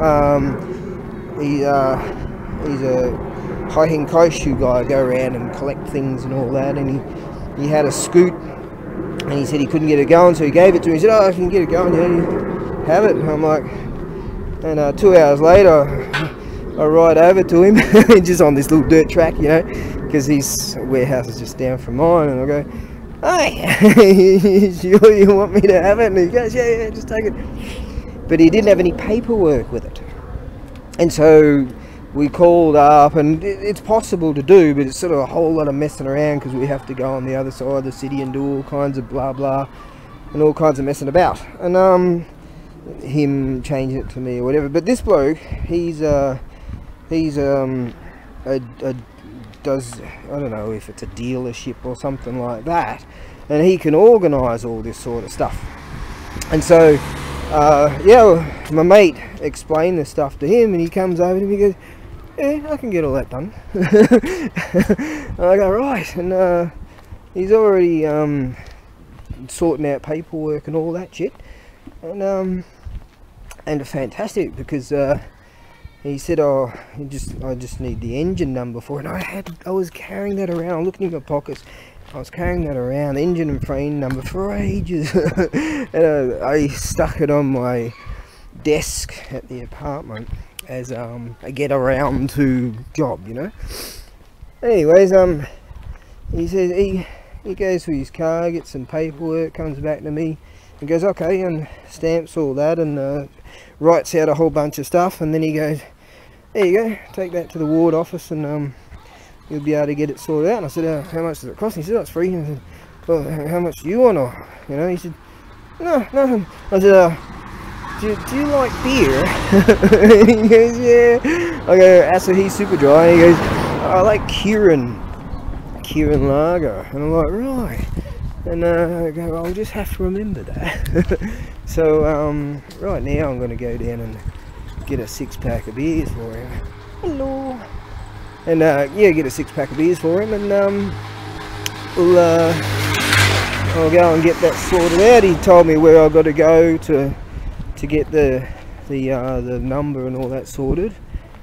A: um, he, uh, he's a hiking kaishu guy, go around and collect things and all that, and he, he had a scoot, and he said he couldn't get it going, so he gave it to me. He said, oh, I can get it going, yeah, you have it. And I'm like, and uh, two hours later, I ride over to him, just on this little dirt track, you know, because his warehouse is just down from mine, and I go, hey, sure you want me to have it? And he goes, yeah, yeah, just take it. But he didn't have any paperwork with it. And so we called up, and it's possible to do, but it's sort of a whole lot of messing around because we have to go on the other side of the city and do all kinds of blah blah and all kinds of messing about. And um, him changing it to me or whatever. But this bloke, he's uh, he's um, a, a does I don't know if it's a dealership or something like that, and he can organise all this sort of stuff. And so uh, yeah, my mate explained this stuff to him, and he comes over to me and he goes, yeah, I can get all that done. I go, right, and uh, he's already um, sorting out paperwork and all that shit, and um, and fantastic, because uh, he said, oh, he just I just need the engine number for it. And I had I was carrying that around, looking in my pockets. I was carrying that around, engine and frame number, for ages. And uh, I stuck it on my desk at the apartment as um, a get around to job, you know. Anyways, um, he says he he goes for his car, gets some paperwork, comes back to me, and goes, okay, and stamps all that, and uh, writes out a whole bunch of stuff, and then he goes, there you go, take that to the ward office, and um, you'll be able to get it sorted out. And I said, uh, how much does it cost? And he said, oh, it's free. And I said, well, how much do you want? Or, you know, he said, no, nothing. I said, uh, do, do you like beer? And he goes, yeah. I go, acid, he's super dry. And he goes, I like Kieran, Kieran Lager. And I'm like, right. And uh, I go, I'll just have to remember that. So, um, right now I'm going to go down and get a six pack of beers for him. Hello. And uh, yeah, get a six pack of beers for him, and um, we'll uh, I'll go and get that sorted out. He told me where I've got to go to to get the the uh, the number and all that sorted.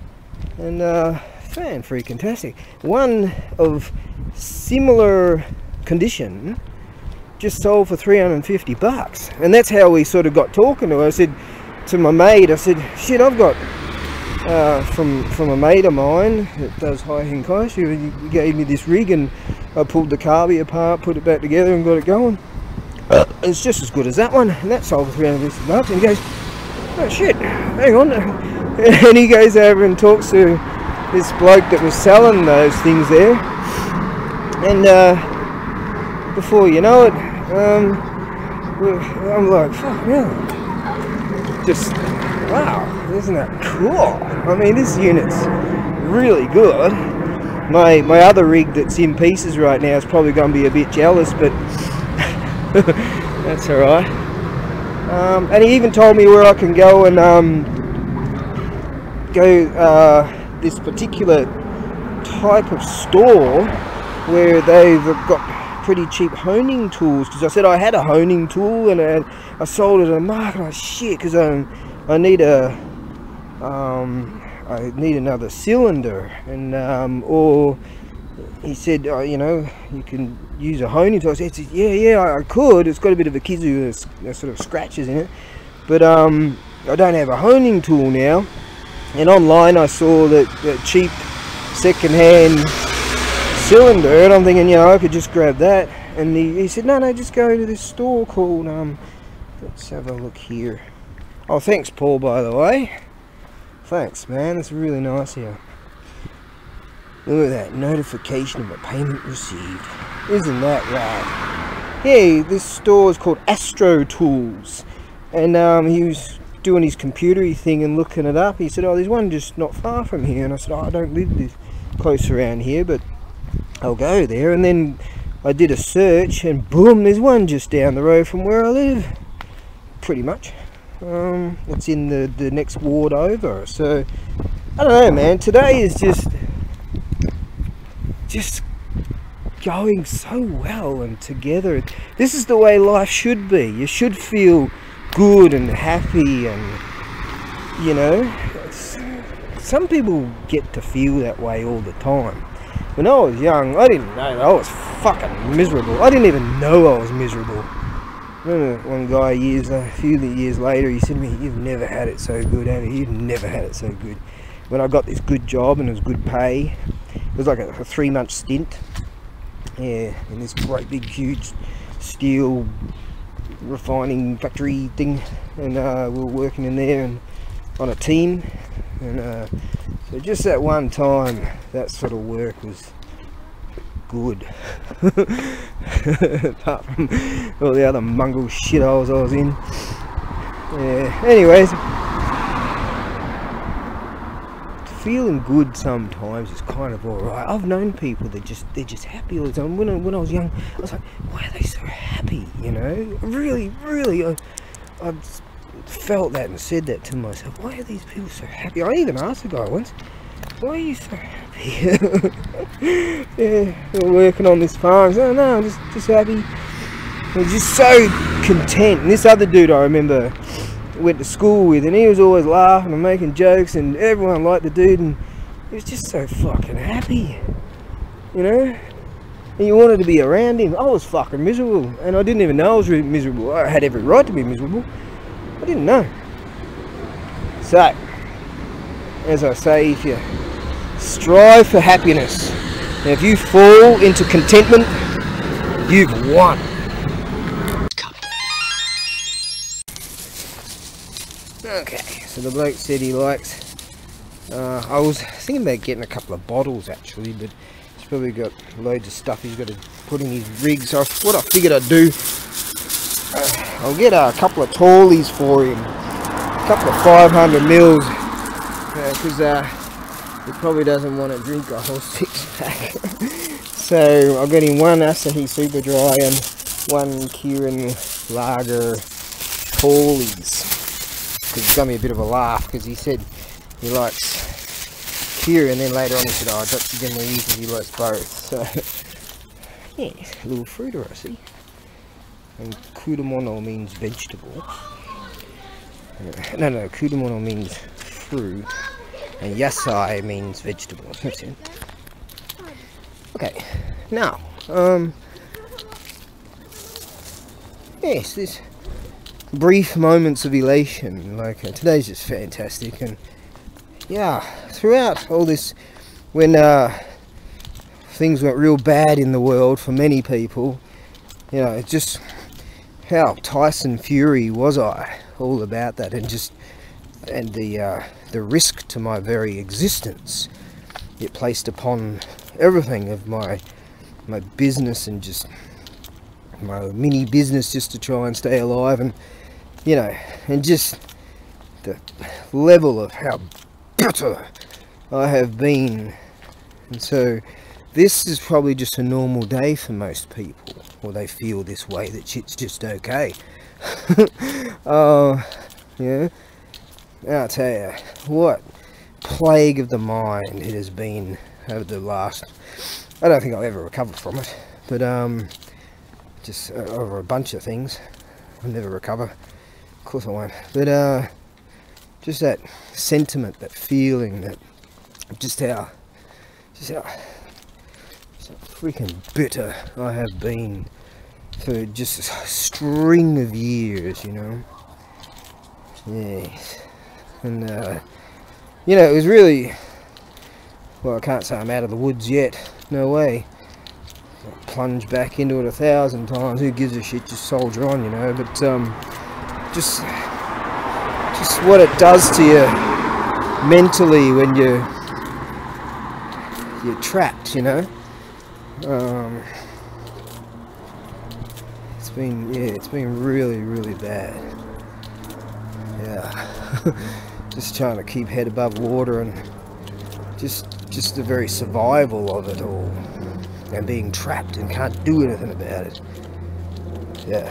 A: And uh, fan freaking tastic. One of similar condition just sold for three hundred and fifty bucks, and that's how we sort of got talking to her. I said to my mate, I said, shit, I've got uh, from from a mate of mine that does hiking cars. He gave me this rig, and I pulled the carby apart, put it back together, and got it going. Uh, it's just as good as that one, and that sold for three hundred fifty bucks. And he goes, oh shit, hang on. And he goes over and talks to this bloke that was selling those things there, and uh, before you know it, um, I'm like, fuck yeah. Just, wow, isn't that cool? I mean, this unit's really good. My my other rig that's in pieces right now is probably going to be a bit jealous, but that's alright. Um, and he even told me where I can go and um, go uh, this particular type of store where they've got pretty cheap honing tools, because I said I had a honing tool and I, I sold it at a market. Like shit, because um, I need a um, I need another cylinder, and um, or he said, oh, you know, you can use a honing tool. I said, yeah, yeah, I, I could. It's got a bit of a kizu, uh, sort of scratches in it, but um, I don't have a honing tool now. And online I saw that, that cheap second-hand cylinder, and I'm thinking, you know, I could just grab that. And he, he said, no, no, just go to this store called, um, let's have a look here. Oh, thanks, Paul, by the way. Thanks, man, it's really nice here. Look at that, notification of a payment received. Isn't that right? Hey, this store is called Astro Tools. And um, he was doing his computery thing and looking it up. He said, oh, there's one just not far from here. And I said, oh, I don't live this close around here, but I'll go there. And then I did a search, and boom, there's one just down the road from where I live, pretty much. Um, it's in the, the next ward over. So I don't know, man, today is just just going so well and together. This is the way life should be. You should feel good and happy, and you know, it's, some people get to feel that way all the time. When I was young, I didn't know that. I was fucking miserable. I didn't even know I was miserable. I remember one guy years, a few years later, he said to me, you've never had it so good, have you? You've never had it so good. When I got this good job and it was good pay, it was like a, a three month stint, yeah, in this great big huge steel refining factory thing, and uh, we were working in there and on a team, and uh, so just that one time, that sort of work was good. Apart from all the other mongrel shitholes I was in. Yeah, anyways, feeling good sometimes is kind of alright. I've known people that just they're just happy all the time. When I, when I was young, I was like, why are they so happy? You know, really, really, I, I felt that and said that to myself. Why are these people so happy? I even asked a guy once, why are you so happy? Yeah, we're working on this farm. So, no, I'm just, just happy. I'm just so content. And this other dude I remember went to school with, and he was always laughing and making jokes, and everyone liked the dude, and he was just so fucking happy, you know? And you wanted to be around him. I was fucking miserable, and I didn't even know I was really miserable. I had every right to be miserable. I didn't know. So, as I say, if you strive for happiness, and if you fall into contentment, you've won. Okay, so the bloke said he likes, uh, I was thinking about getting a couple of bottles actually, but he's probably got loads of stuff he's got to put in his rig, so what I figured I'd do, uh, I'll get a couple of tallies for him, a couple of five hundred mils, because uh, he probably doesn't want to drink a whole six pack. So I'll get him one Asahi Super Dry and one Kieran Lager tallies. Because he's done me a bit of a laugh, because he said he likes Kieran, and then later on he said, oh, that's again the reason he likes both. So, yeah, a little fruiter I see. And kudamono means vegetable. No, no, kudamono means fruit, and yasai means vegetable. That's it. Okay, now, um, yes, this brief moments of elation, like uh, today's just fantastic, and yeah, throughout all this, when uh, things went real bad in the world for many people, you know, it's just how Tyson Fury was I, all about that, and just, and the, uh, the risk to my very existence it placed upon everything of my, my business, and just my mini business just to try and stay alive, and you know, and just the level of how bitter I have been. And so this is probably just a normal day for most people, or they feel this way, that shit's just okay. uh, yeah, I'll tell you what plague of the mind it has been over the last, I don't think I'll ever recover from it, but um just uh, over a bunch of things I'll never recover, of course I won't, but uh just that sentiment, that feeling, that just how just how so freaking bitter I have been for just a string of years, you know. Yes. And uh you know, it was really, well, I can't say I'm out of the woods yet, no way. I'll plunge back into it a thousand times, who gives a shit, just soldier on, you know. But um, just just what it does to you mentally when you're you're trapped, you know. Um, it's been, yeah, it's been really, really bad. Yeah. Just trying to keep head above water, and just just the very survival of it all, and being trapped and can't do anything about it. Yeah,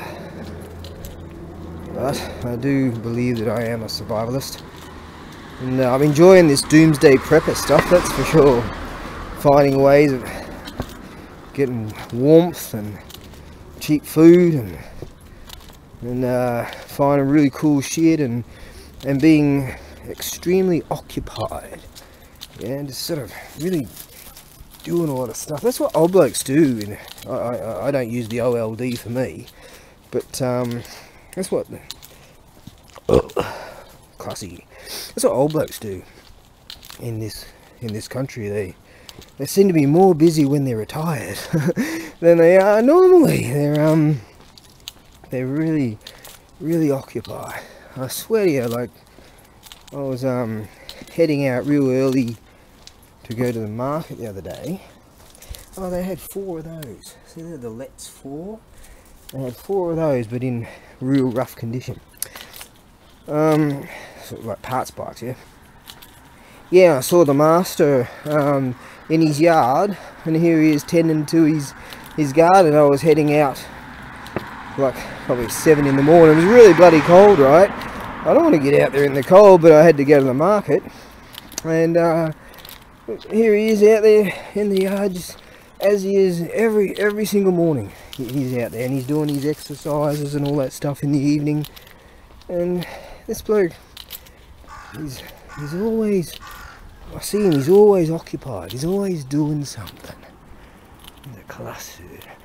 A: but I do believe that I am a survivalist, and uh, I'm enjoying this doomsday prepper stuff, that's for sure. Finding ways of getting warmth and cheap food, and and uh, finding really cool shit, and and being extremely occupied, yeah, and just sort of really doing a lot of stuff. That's what old blokes do. And I, I, I don't use the O L D for me, but um, that's what oh, classy. That's what old blokes do in this in this country. They they seem to be more busy when they're retired than they are normally. They're um they're really really occupied. I swear to you, like, I was um, heading out real early to go to the market the other day. Oh, they had four of those. See, they're the Let's four. They had four of those, but in real rough condition. Um, sort of like parts bikes, yeah. Yeah, I saw the master um, in his yard, and here he is tending to his his garden. I was heading out like probably seven in the morning. It was really bloody cold, right? I don't want to get out there in the cold, but I had to go to the market, and uh, here he is out there in the yard, just as he is every every single morning. He's out there and he's doing his exercises and all that stuff in the evening. And this bloke, he's he's always, I see him, he's always occupied. He's always doing something. The class.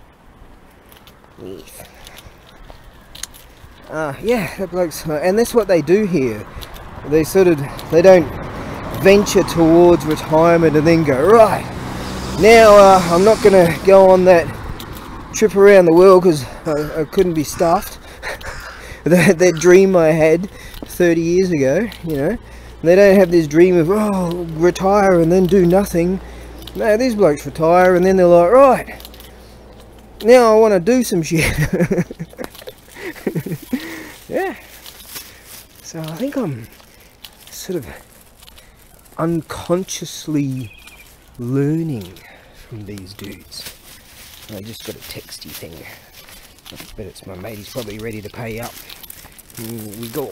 A: Yes. Uh, yeah, that bloke's, uh, and that's what they do here. They sort of, they don't venture towards retirement and then go, right, now uh, I'm not going to go on that trip around the world because I, I couldn't be stuffed. that, that dream I had thirty years ago, you know. They don't have this dream of, oh, retire and then do nothing. No, these blokes retire and then they're like, right, now I want to do some shit. Yeah. So I think I'm sort of unconsciously learning from these dudes. I just got a texty thing. I bet it's my mate, he's probably ready to pay up. Here we go.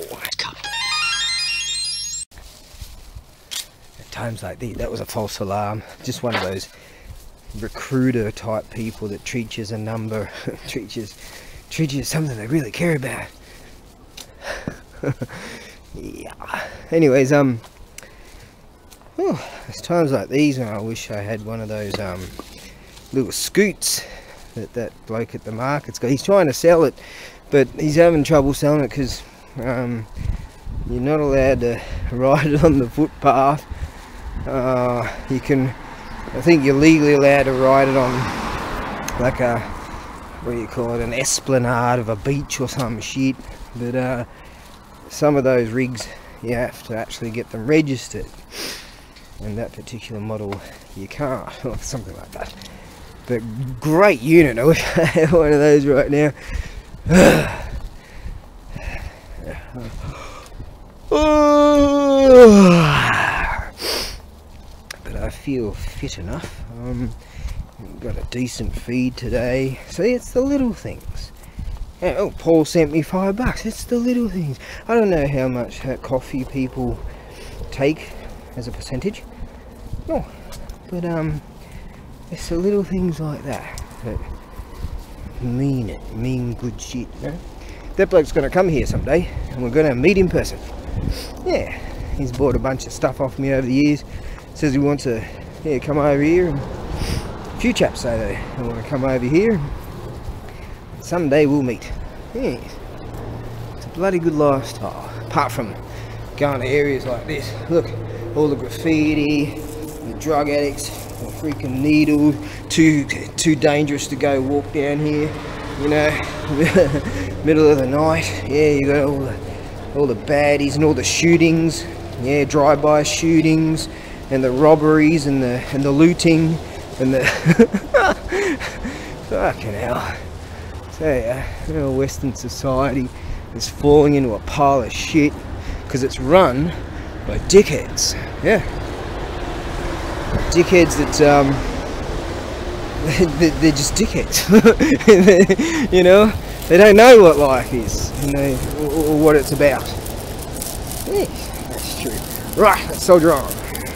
A: At times like these, that was a false alarm. Just one of those recruiter type people that treat you as a number, treat you as, treat you as something they really care about. Yeah. Anyways, um, oh, there's times like these when I wish I had one of those um little scoots that that bloke at the market's got. He's trying to sell it, but he's having trouble selling it because um, you're not allowed to ride it on the footpath. Uh, you can, I think you're legally allowed to ride it on like a, what do you call it, an esplanade of a beach or some shit. But uh, some of those rigs you have to actually get them registered, and that particular model you can't, or something like that. But great unit. I wish I had one of those right now. But I feel fit enough. Um, got a decent feed today. See, it's the little things. Oh, Paul sent me five bucks. It's the little things. I don't know how much uh, coffee people take as a percentage. No, but um, it's the little things like that that mean it, mean good shit. You know? That bloke's gonna come here someday, and we're gonna meet in person. Yeah, he's bought a bunch of stuff off me over the years. Says he wants to, yeah, come over here. And a few chaps say they want to come over here. Someday we'll meet. Yeah. It's a bloody good lifestyle. Apart from going to areas like this. Look, all the graffiti, the drug addicts, the freaking needles. Too too dangerous to go walk down here. You know, middle of the night. Yeah, you got all the all the baddies and all the shootings. Yeah, drive-by shootings and the robberies and the and the looting and the fucking hell. So yeah, you know, Western society is falling into a pile of shit because it's run by dickheads. Yeah, dickheads that um, they're just dickheads. You know, they don't know what life is, you know, or, or what it's about. Yeah, that's true. Right, let's soldier on.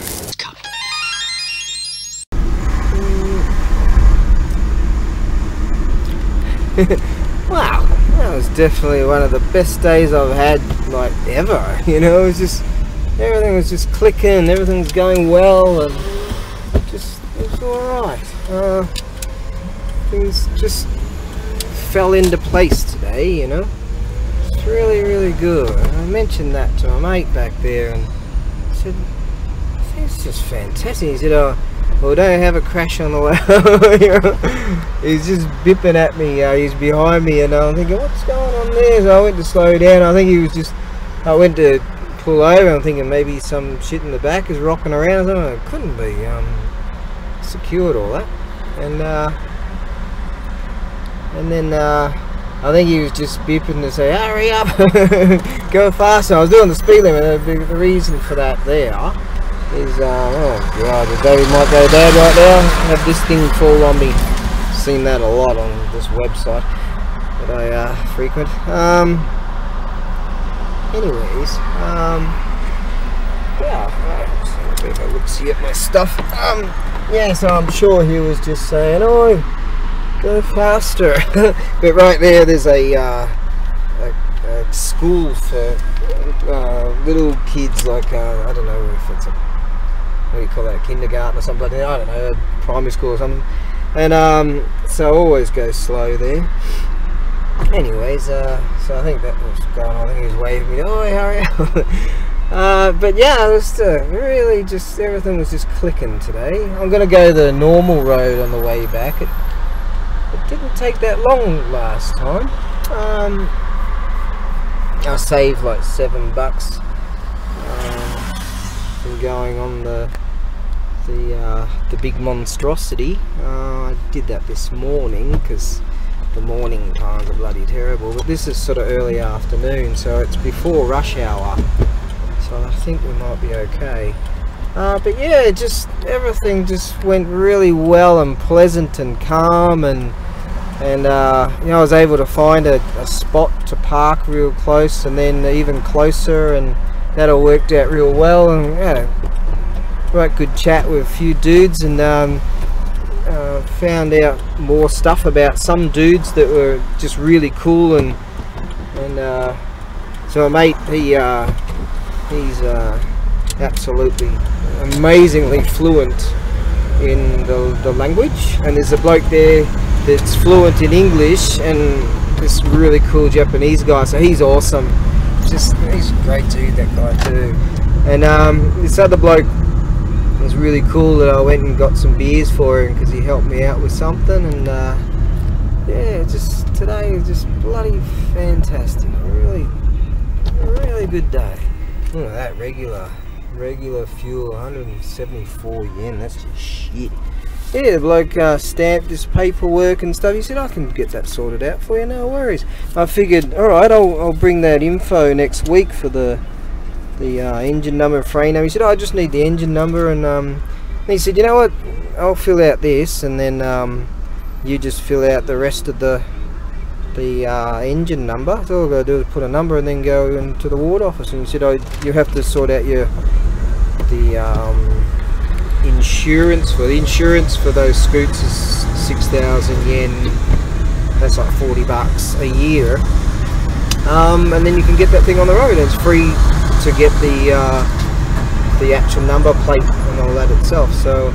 A: Wow, that was definitely one of the best days I've had, like, ever. You know, it was just, everything was just clicking, everything was going well, and just, it was alright. Uh, things just fell into place today, you know. It's really, really good. And I mentioned that to my mate back there, and I said, I think it's just fantastic. He said, oh, well, don't have a crash on the way. He's just bipping at me. Uh, he's behind me, and I'm thinking, what's going on there? So I went to slow down. I think he was just, I went to pull over. I'm thinking maybe some shit in the back is rocking around. I it couldn't be. Um, secured all that, and uh, and then uh, I think he was just bipping to say, hurry up, go faster. I was doing the speed limit. The, the reason for that there is, uh, oh god, the day might go bad right now. I have this thing fall on me. Seen that a lot on this website that I uh, frequent. Um, anyways, um, yeah, Have a look, see at my stuff. Um, yeah, so I'm sure he was just saying, "Oh, go faster." But right there, there's a, uh, a, a school for uh, little kids, like uh, I don't know if it's a, what do you call that, a kindergarten or something. I don't know, a primary school or something. And um, so I always go slow there. Anyways, uh, so I think that was going on. I think he was waving me, "Oh, hurry up." uh, but yeah, it was uh, really just, everything was just clicking today. I'm going to go the normal road on the way back. It, it didn't take that long last time. Um, I saved like seven bucks uh, from going on the the uh, the big monstrosity. Uh, I did that this morning because the morning times are bloody terrible, but this is sort of early afternoon, so it's before rush hour, so I think we might be okay. Uh, but yeah, just everything just went really well and pleasant and calm, and and uh, you know, I was able to find a, a spot to park real close, and then even closer, and that all worked out real well. And had a quite good chat with a few dudes, and um, Uh, found out more stuff about some dudes that were just really cool, and and uh, so my mate, he uh, he's uh, absolutely amazingly fluent in the, the language, and there's a bloke there that's fluent in English, and this really cool Japanese guy, so he's awesome. Just, he's a great dude, that guy too. And um, this other bloke, it was really cool that I went and got some beers for him because he helped me out with something. And uh, yeah, just today is just bloody fantastic. A really, a really good day. Look at that, regular, regular fuel, one hundred seventy-four yen. That's just shit. Yeah, the bloke uh, stamped his paperwork and stuff. He said, "I can get that sorted out for you, no worries." I figured, all right, I'll, I'll bring that info next week for the the uh, engine number and frame number. He said, "Oh, I just need the engine number," and um, and he said, "You know what, I'll fill out this, and then um, you just fill out the rest of the the uh, engine number. So all I've got to do is put a number and then go into the ward office." And he said, "Oh, you have to sort out your the um, insurance for the insurance for those scoots is six thousand yen. That's like forty bucks a year, um, and then you can get that thing on the road. And it's free to get the uh, the actual number plate and all that itself." So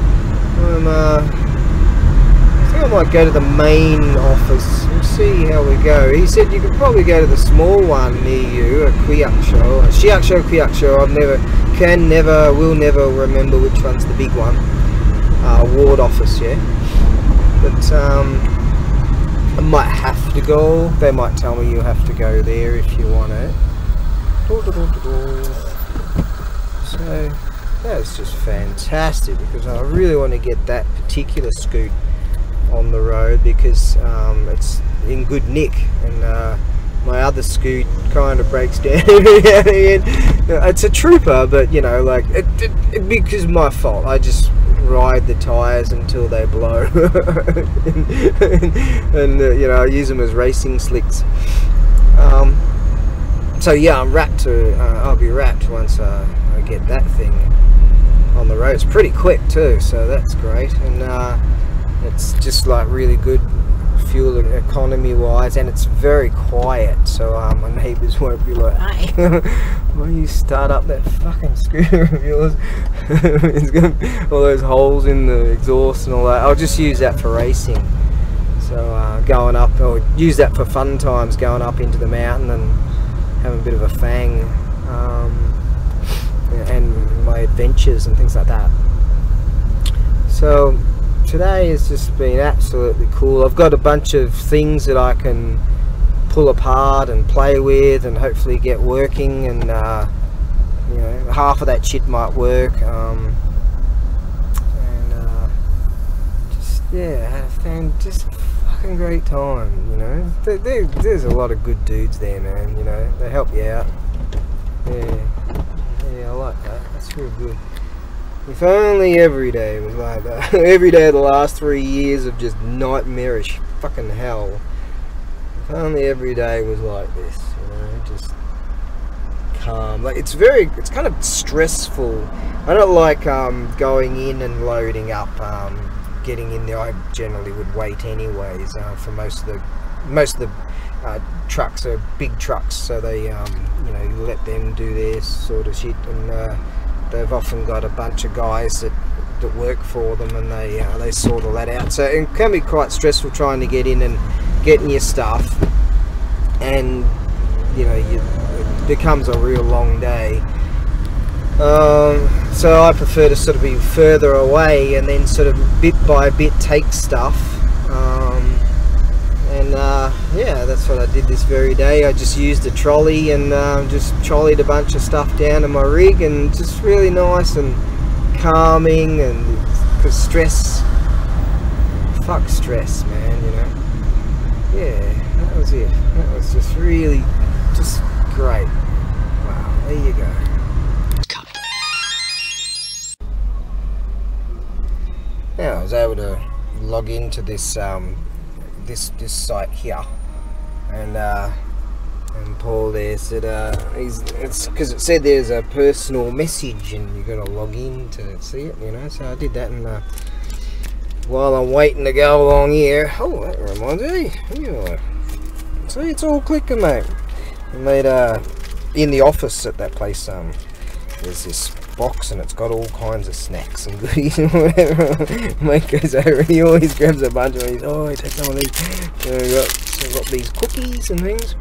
A: um, uh, I think I might go to the main office and see how we go. He said you could probably go to the small one near you, a Kwiaksho, a Shiaksho, Kwiaksho. I've never, can never, will never remember which one's the big one. Uh, ward office, yeah. But um, I might have to go. They might tell me you have to go there if you want it. So that's just fantastic, because I really want to get that particular scoot on the road because um, it's in good nick, and uh, my other scoot kind of breaks down. It's a trooper, but you know, like it, it, it because my fault. I just ride the tires until they blow, and, and, and uh, you know, I use them as racing slicks. Um, So yeah, I'm wrapped to. Uh, I'll be wrapped once uh, I get that thing on the road. It's pretty quick too, so that's great, and uh, it's just like really good fuel economy wise, and it's very quiet. So um, my neighbours won't be like, "Hey, why don't you start up that fucking scooter of yours?" It's got all those holes in the exhaust and all that. I'll just use that for racing. So uh, going up, or use that for fun times, going up into the mountain and having a bit of a fang, um, and my adventures and things like that. So today has just been absolutely cool. I've got a bunch of things that I can pull apart and play with and hopefully get working, and uh, you know, half of that shit might work, um, and uh, just yeah, had a fan, just fucking great time, you know. There, there, there's a lot of good dudes there, man, you know, they help you out. Yeah, yeah, I like that, that's real good. If only every day was like that. Every day of the last three years of just nightmarish fucking hell. If only every day was like this, you know, just calm. Like it's very, it's kind of stressful. I don't like um, going in and loading up. Um, getting in there, I generally would wait anyways. Uh, for most of the most of the uh, trucks are big trucks, so they um, you know, you let them do their sort of shit, and uh, they've often got a bunch of guys that that work for them, and they uh, they sort all that out. So it can be quite stressful trying to get in and getting your stuff, and you know, you, it becomes a real long day. Um, so I prefer to sort of be further away and then sort of bit by bit take stuff. Um, and uh, yeah, that's what I did this very day. I just used a trolley and uh, just trolleyed a bunch of stuff down to my rig, and just really nice and calming. And because stress, fuck stress, man, you know. Yeah, that was it. That was just really, just great. Wow, there you go. Yeah, I was able to log into this um, this this site here, and uh, and Paul there said uh, he's, it's because it said there's a personal message and you got to log in to see it, you know. So I did that, and uh, while I'm waiting to go along here, oh, that reminds me, yeah, see, it's all clicking, mate. And made uh, in the office at that place, um, there's this box and it's got all kinds of snacks and goodies and whatever. Mate goes over and he always grabs a bunch of these. Oh, he takes some of these. So we've got, so we've got these cookies and things.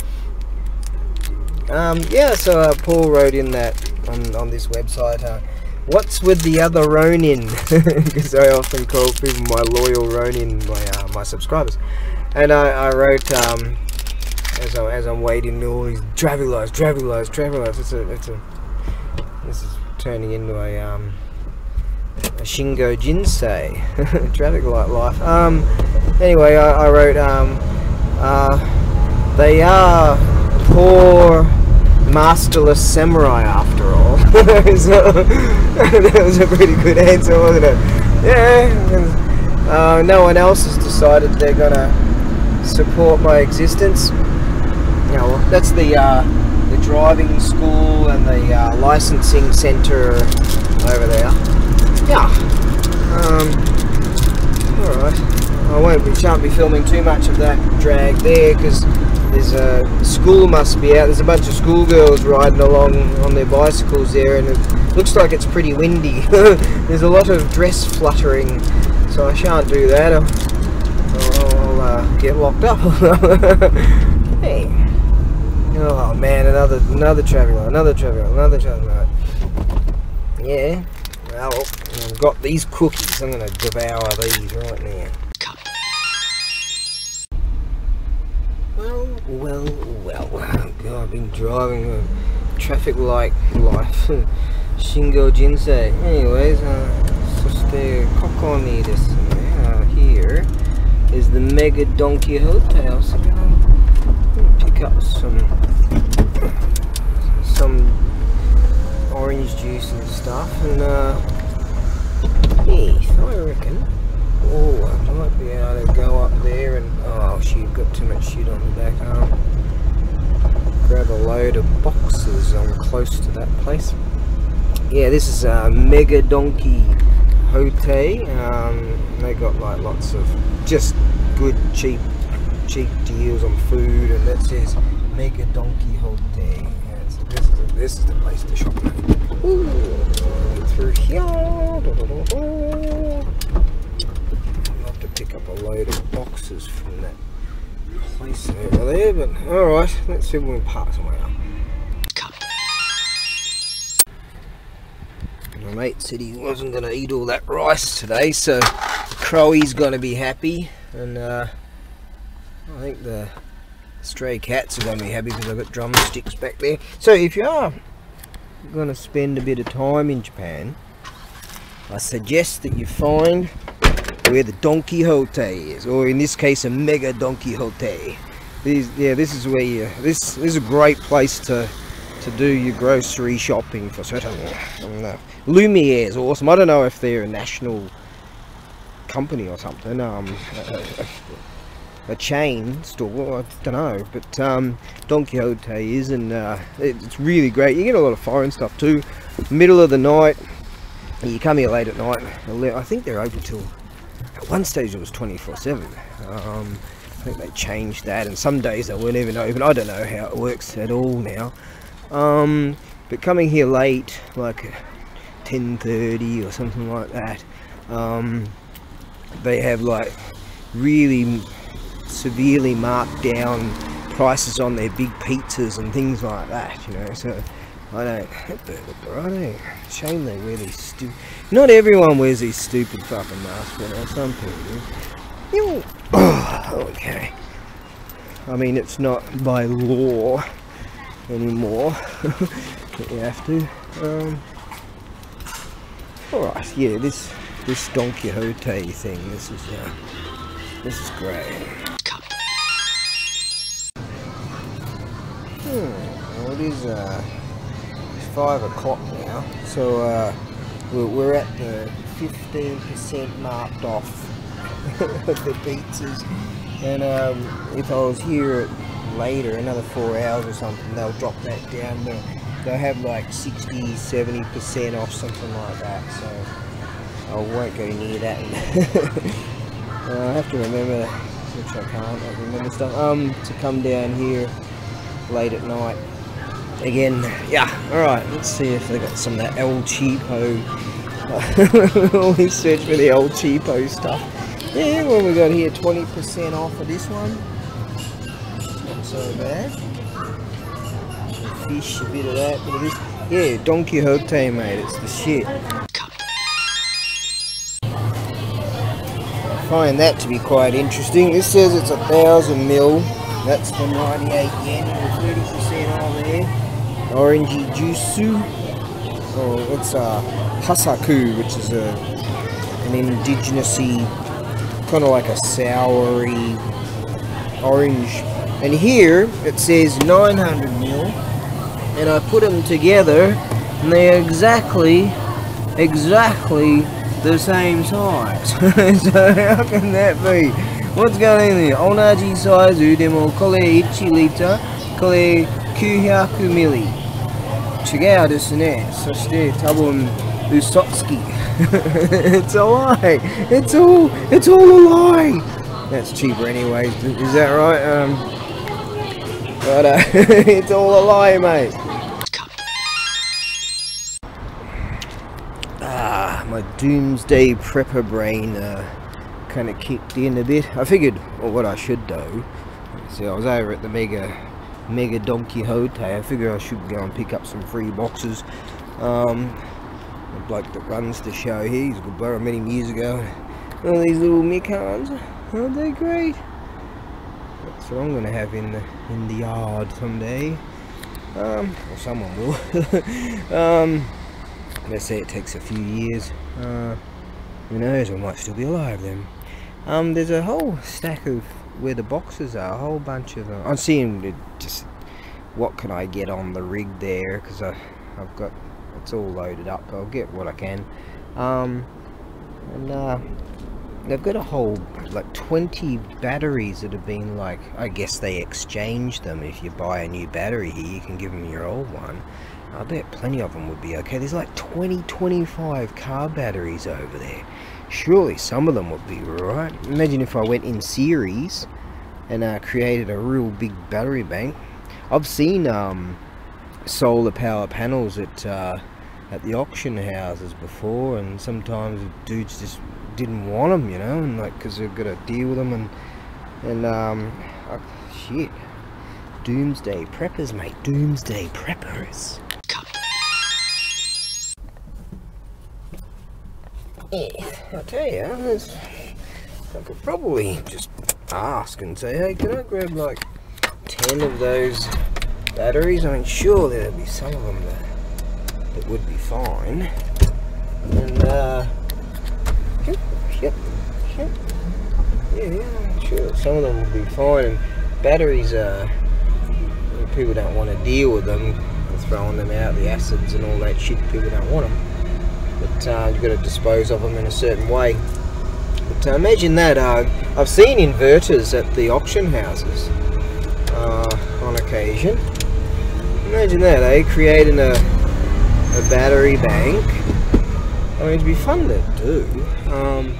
A: Um, yeah, so uh, Paul wrote in that on, on this website, uh, what's with the other Ronin? Because I often call people my loyal Ronin, my uh, my subscribers. And I, I wrote, um, as, I, as I'm waiting, all these traffic lights, traffic lights, traffic lights. It's a, it's a, this is turning into a um a Shingo Jinsei traffic light life. Um anyway, I, I wrote um uh they are poor masterless samurai after all. So that was a pretty good answer, wasn't it? Yeah. Uh, no one else has decided they're gonna support my existence. You know, that's the uh the driving school and the uh, licensing centre over there. Yeah. Um, Alright. I won't be, shan't be filming too much of that drag there, because there's a school must be out. There's a bunch of schoolgirls riding along on their bicycles there, and it looks like it's pretty windy. There's a lot of dress fluttering, so I shan't do that. I'll, I'll, I'll uh, get locked up. Hey. Oh man, another another traffic light, another traffic light, another traffic light. Yeah. Well, I've got these cookies. I'm gonna devour these right now. Well, well, well. God, I've been driving a traffic light life. Shingo Jinsei. Anyways, uh, just a kokoni desu ne. Uh, here is the Mega Don Quixote. I'll see if I can pick up some some orange juice and stuff, and uh, yes, I reckon. Oh, I might be able to go up there and oh shit, got too much shit on the back arm. Grab a load of boxes. I'm close to that place. Yeah, this is uh, Mega Don Quixote. Um, they got like lots of just good cheap cheap deals on food, and that says Mega Don Quixote. Yeah, so this is the, this is the place to shop. Ooh, through here. I'll have to pick up a load of boxes from that place over there, but alright, let's see if we can park somewhere. My mate said he wasn't going to eat all that rice today, so Crowy's going to be happy, and uh, I think the stray cats are going to be happy because I've got drumsticks back there. So if you are going to spend a bit of time in Japan, I suggest that you find where the Don Quixote is, or in this case a Mega Don Quixote. These, yeah, this is where you, this, this is a great place to to do your grocery shopping for certain. And, uh, Lumiere is awesome. I don't know if they're a national company or something. Um, a chain store, I don't know, but um, Don Quixote is, and uh, it's really great. You get a lot of foreign stuff too. Middle of the night, you come here late at night. I think they're open till, at one stage it was twenty-four seven. Um, I think they changed that, and some days they weren't even open. I don't know how it works at all now. Um, but coming here late, like ten thirty or something like that, um, they have like really severely marked down prices on their big pizzas and things like that, you know. So I don't, I don't, shame they wear these stupid, not everyone wears these stupid fucking masks, you know, some people, you know. Oh, okay. I mean, it's not by law anymore that you have to. Um, Alright, yeah, this this Don Quixote thing, this is uh, this is great. Hmm, well, it is uh, it's five o'clock now, so uh, we're, we're at the fifteen percent marked off of the pizzas, and um, if I was here later, another four hours or something, they'll drop that down to, they'll have like sixty, seventy percent off, something like that, so I won't go near that. uh, I have to remember, which I can't, I remember stuff, um, to come down here late at night again. Yeah, alright, let's see if they got some of that El Cheapo. Always search for the El Cheapo stuff. Yeah, what we got here, twenty percent off of this one. Not so bad. Fish, a bit of that, bit of this. Yeah, Don Quixote, mate, it's the shit. I find that to be quite interesting. This says it's a thousand mil. That's for ninety-eight yen, or thirty percent on there. Orangey juice. Oh, it's a hasaku, which is a an indigenous-y, kind of like a soury orange. And here it says nine hundred mil, and I put them together, and they're exactly, exactly the same size. So how can that be? What's going on there? Onaji saizu demo kore ichi liter, kore kyuhyaku mili. Chigau desu ne. Soshite tabun usotsuki. It's a lie. It's all. It's all a lie. That's cheaper anyway. Is that right? Um. But uh, it's all a lie, mate. Ah, my doomsday prepper brain uh, kind of kicked in a bit. I figured, well, what I should do. See, I was over at the Mega Mega Don Quixote. I figured I should go and pick up some free boxes. Um, the bloke that runs the show here, he's a good bloke. I met him years ago. All these little Mikans, aren't they great? That's what I'm gonna have in the in the yard someday. Um, or someone will. um, let's say it takes a few years. Uh, who knows? I might still be alive then. Um, there's a whole stack of where the boxes are, a whole bunch of them. I'm seeing just what can I get on the rig there, because I I've got it's all loaded up. I'll get what I can. Um, and uh, they've got a whole like twenty batteries that have been, like, I guess they exchange them. If you buy a new battery here, you can give them your old one. I bet plenty of them would be okay. There's like twenty, twenty-five car batteries over there. Surely some of them would be right. Imagine if I went in series and uh, created a real big battery bank. I've seen um, solar power panels at uh, at the auction houses before, and sometimes dudes just didn't want them, you know, and like, because they've got to deal with them, and and um, oh, shit, doomsday preppers, mate, doomsday preppers. Yeah, I'll tell you, there's, I could probably just ask and say, hey, can I grab like ten of those batteries? I mean, sure there'd be some of them that, that would be fine. And uh, yep, yep, yep. Yeah, yeah, I'm sure some of them would be fine. And batteries, uh, people don't want to deal with them. They're throwing them out, the acids and all that shit. People don't want them. But uh, you've got to dispose of them in a certain way. But But uh, imagine that. Uh, I've seen inverters at the auction houses uh, on occasion. Imagine that, eh? Creating a, a battery bank. I mean, it'd be fun to do. Um,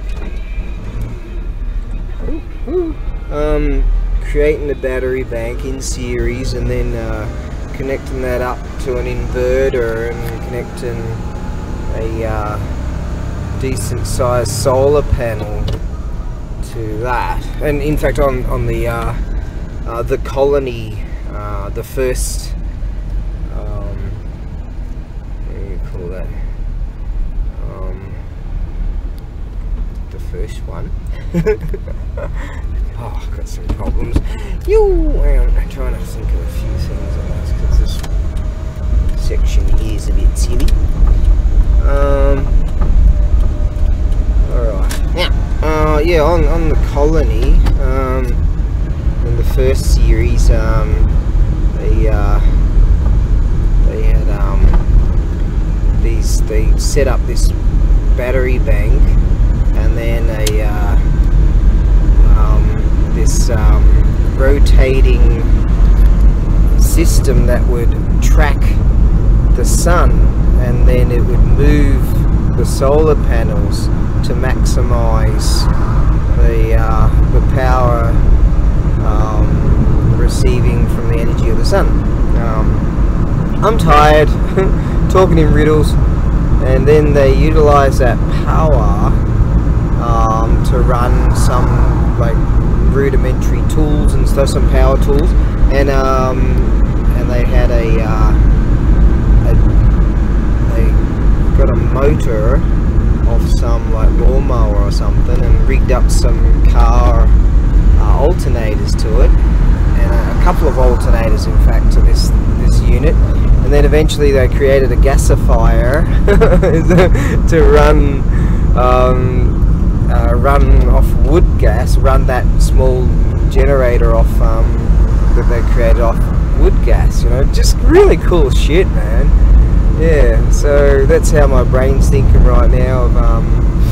A: um, creating a battery bank in series and then uh, connecting that up to an inverter and connecting a uh, decent sized solar panel to that. And in fact, on on the uh, uh, the colony, uh, the first, um, what do you call that? Um, the first one. Oh, I've got some problems. You, I'm trying to think of a few things on this because this section here is a bit silly. Um, Alright. Now, uh, yeah, on, on the colony, um, in the first series, um, they, uh, they had, um, these, they set up this battery bank and then a, uh, this um, rotating system that would track the sun, and then it would move the solar panels to maximize the uh, the power um, receiving from the energy of the sun. Um, I'm tired talking in riddles, and then they utilize that power um, to run some like rudimentary tools and stuff, some power tools, and um, and they had a, uh, a they got a motor off some like lawnmower or something and rigged up some car uh, alternators to it, and a, a couple of alternators in fact to this this unit, and then eventually they created a gasifier to run um, Uh, run off wood gas, run that small generator off um, that they created off wood gas, you know, just really cool shit, man. Yeah, so that's how my brain's thinking right now of, um,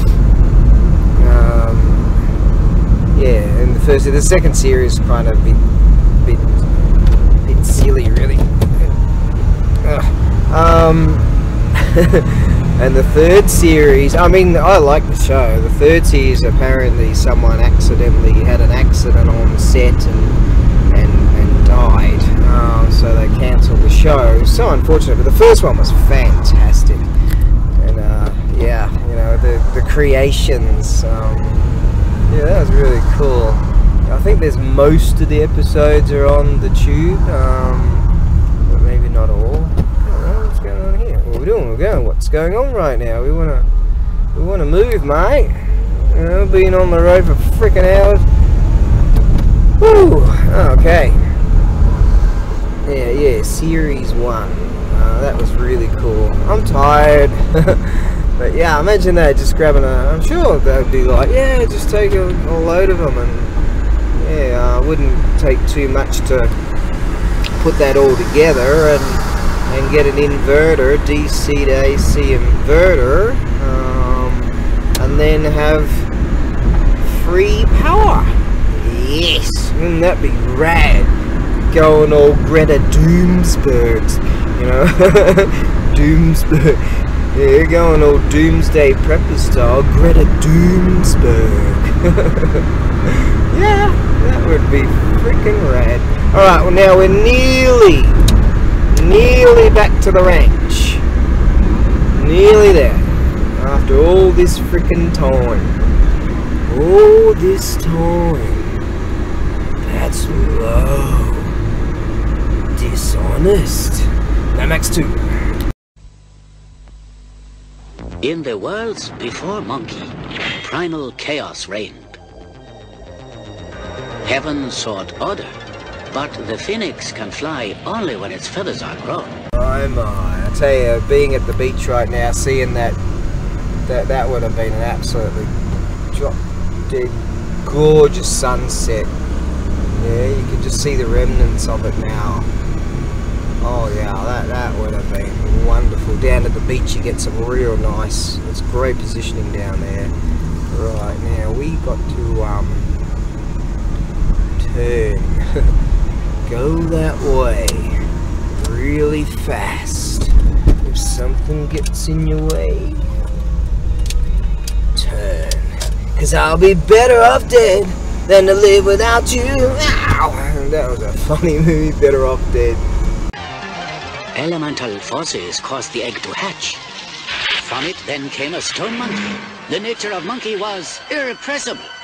A: um, yeah, and the first, the second series kind of bit, bit, bit silly, really. Ugh. Um, And the third series, I mean, I like the show. The third series, apparently someone accidentally had an accident on set and and, and died. Uh, so they cancelled the show. It was so unfortunate, but the first one was fantastic. And uh, yeah, you know, the, the creations, um, yeah, that was really cool. I think there's most of the episodes are on the tube, um, but maybe not all. We're doing, we're going, what's going on right now? We wanna we wanna move, mate. You know, being on the road for freaking hours. Woo! Okay. Yeah, yeah, series one. Uh, that was really cool. I'm tired. But yeah, imagine that, just grabbing a, I'm sure they'd be like, yeah, just take a, a load of them, and yeah, uh, wouldn't take too much to put that all together and and get an inverter, D C to A C inverter, um, and then have free power. Yes, wouldn't that be rad? Going all Greta Doomsbergs, you know, Doomsberg. Yeah, going all Doomsday Prepper style, Greta Doomsberg. Yeah, that would be freaking rad. All right, well now we're nearly. Nearly back to the ranch. Nearly there. After all this freaking time. All this time. That's low. Dishonest. Now Max two.
B: In the worlds before Monkey, primal chaos reigned. Heaven sought order. But the phoenix can fly only when its feathers are grown.
A: Oh my, I tell you, being at the beach right now, seeing that, that, that would have been an absolutely drop dead gorgeous sunset. Yeah, you can just see the remnants of it now. Oh yeah, that, that would have been wonderful. Down at the beach you get some real nice, it's great positioning down there. Right, now we got to um turn. Go that way really fast. If something gets in your way, turn. Cause I'll be better off dead than to live without you. Ow! That was a funny movie, Better Off Dead.
B: Elemental forces caused the egg to hatch. From it then came a stone monkey. The nature of monkey was irrepressible.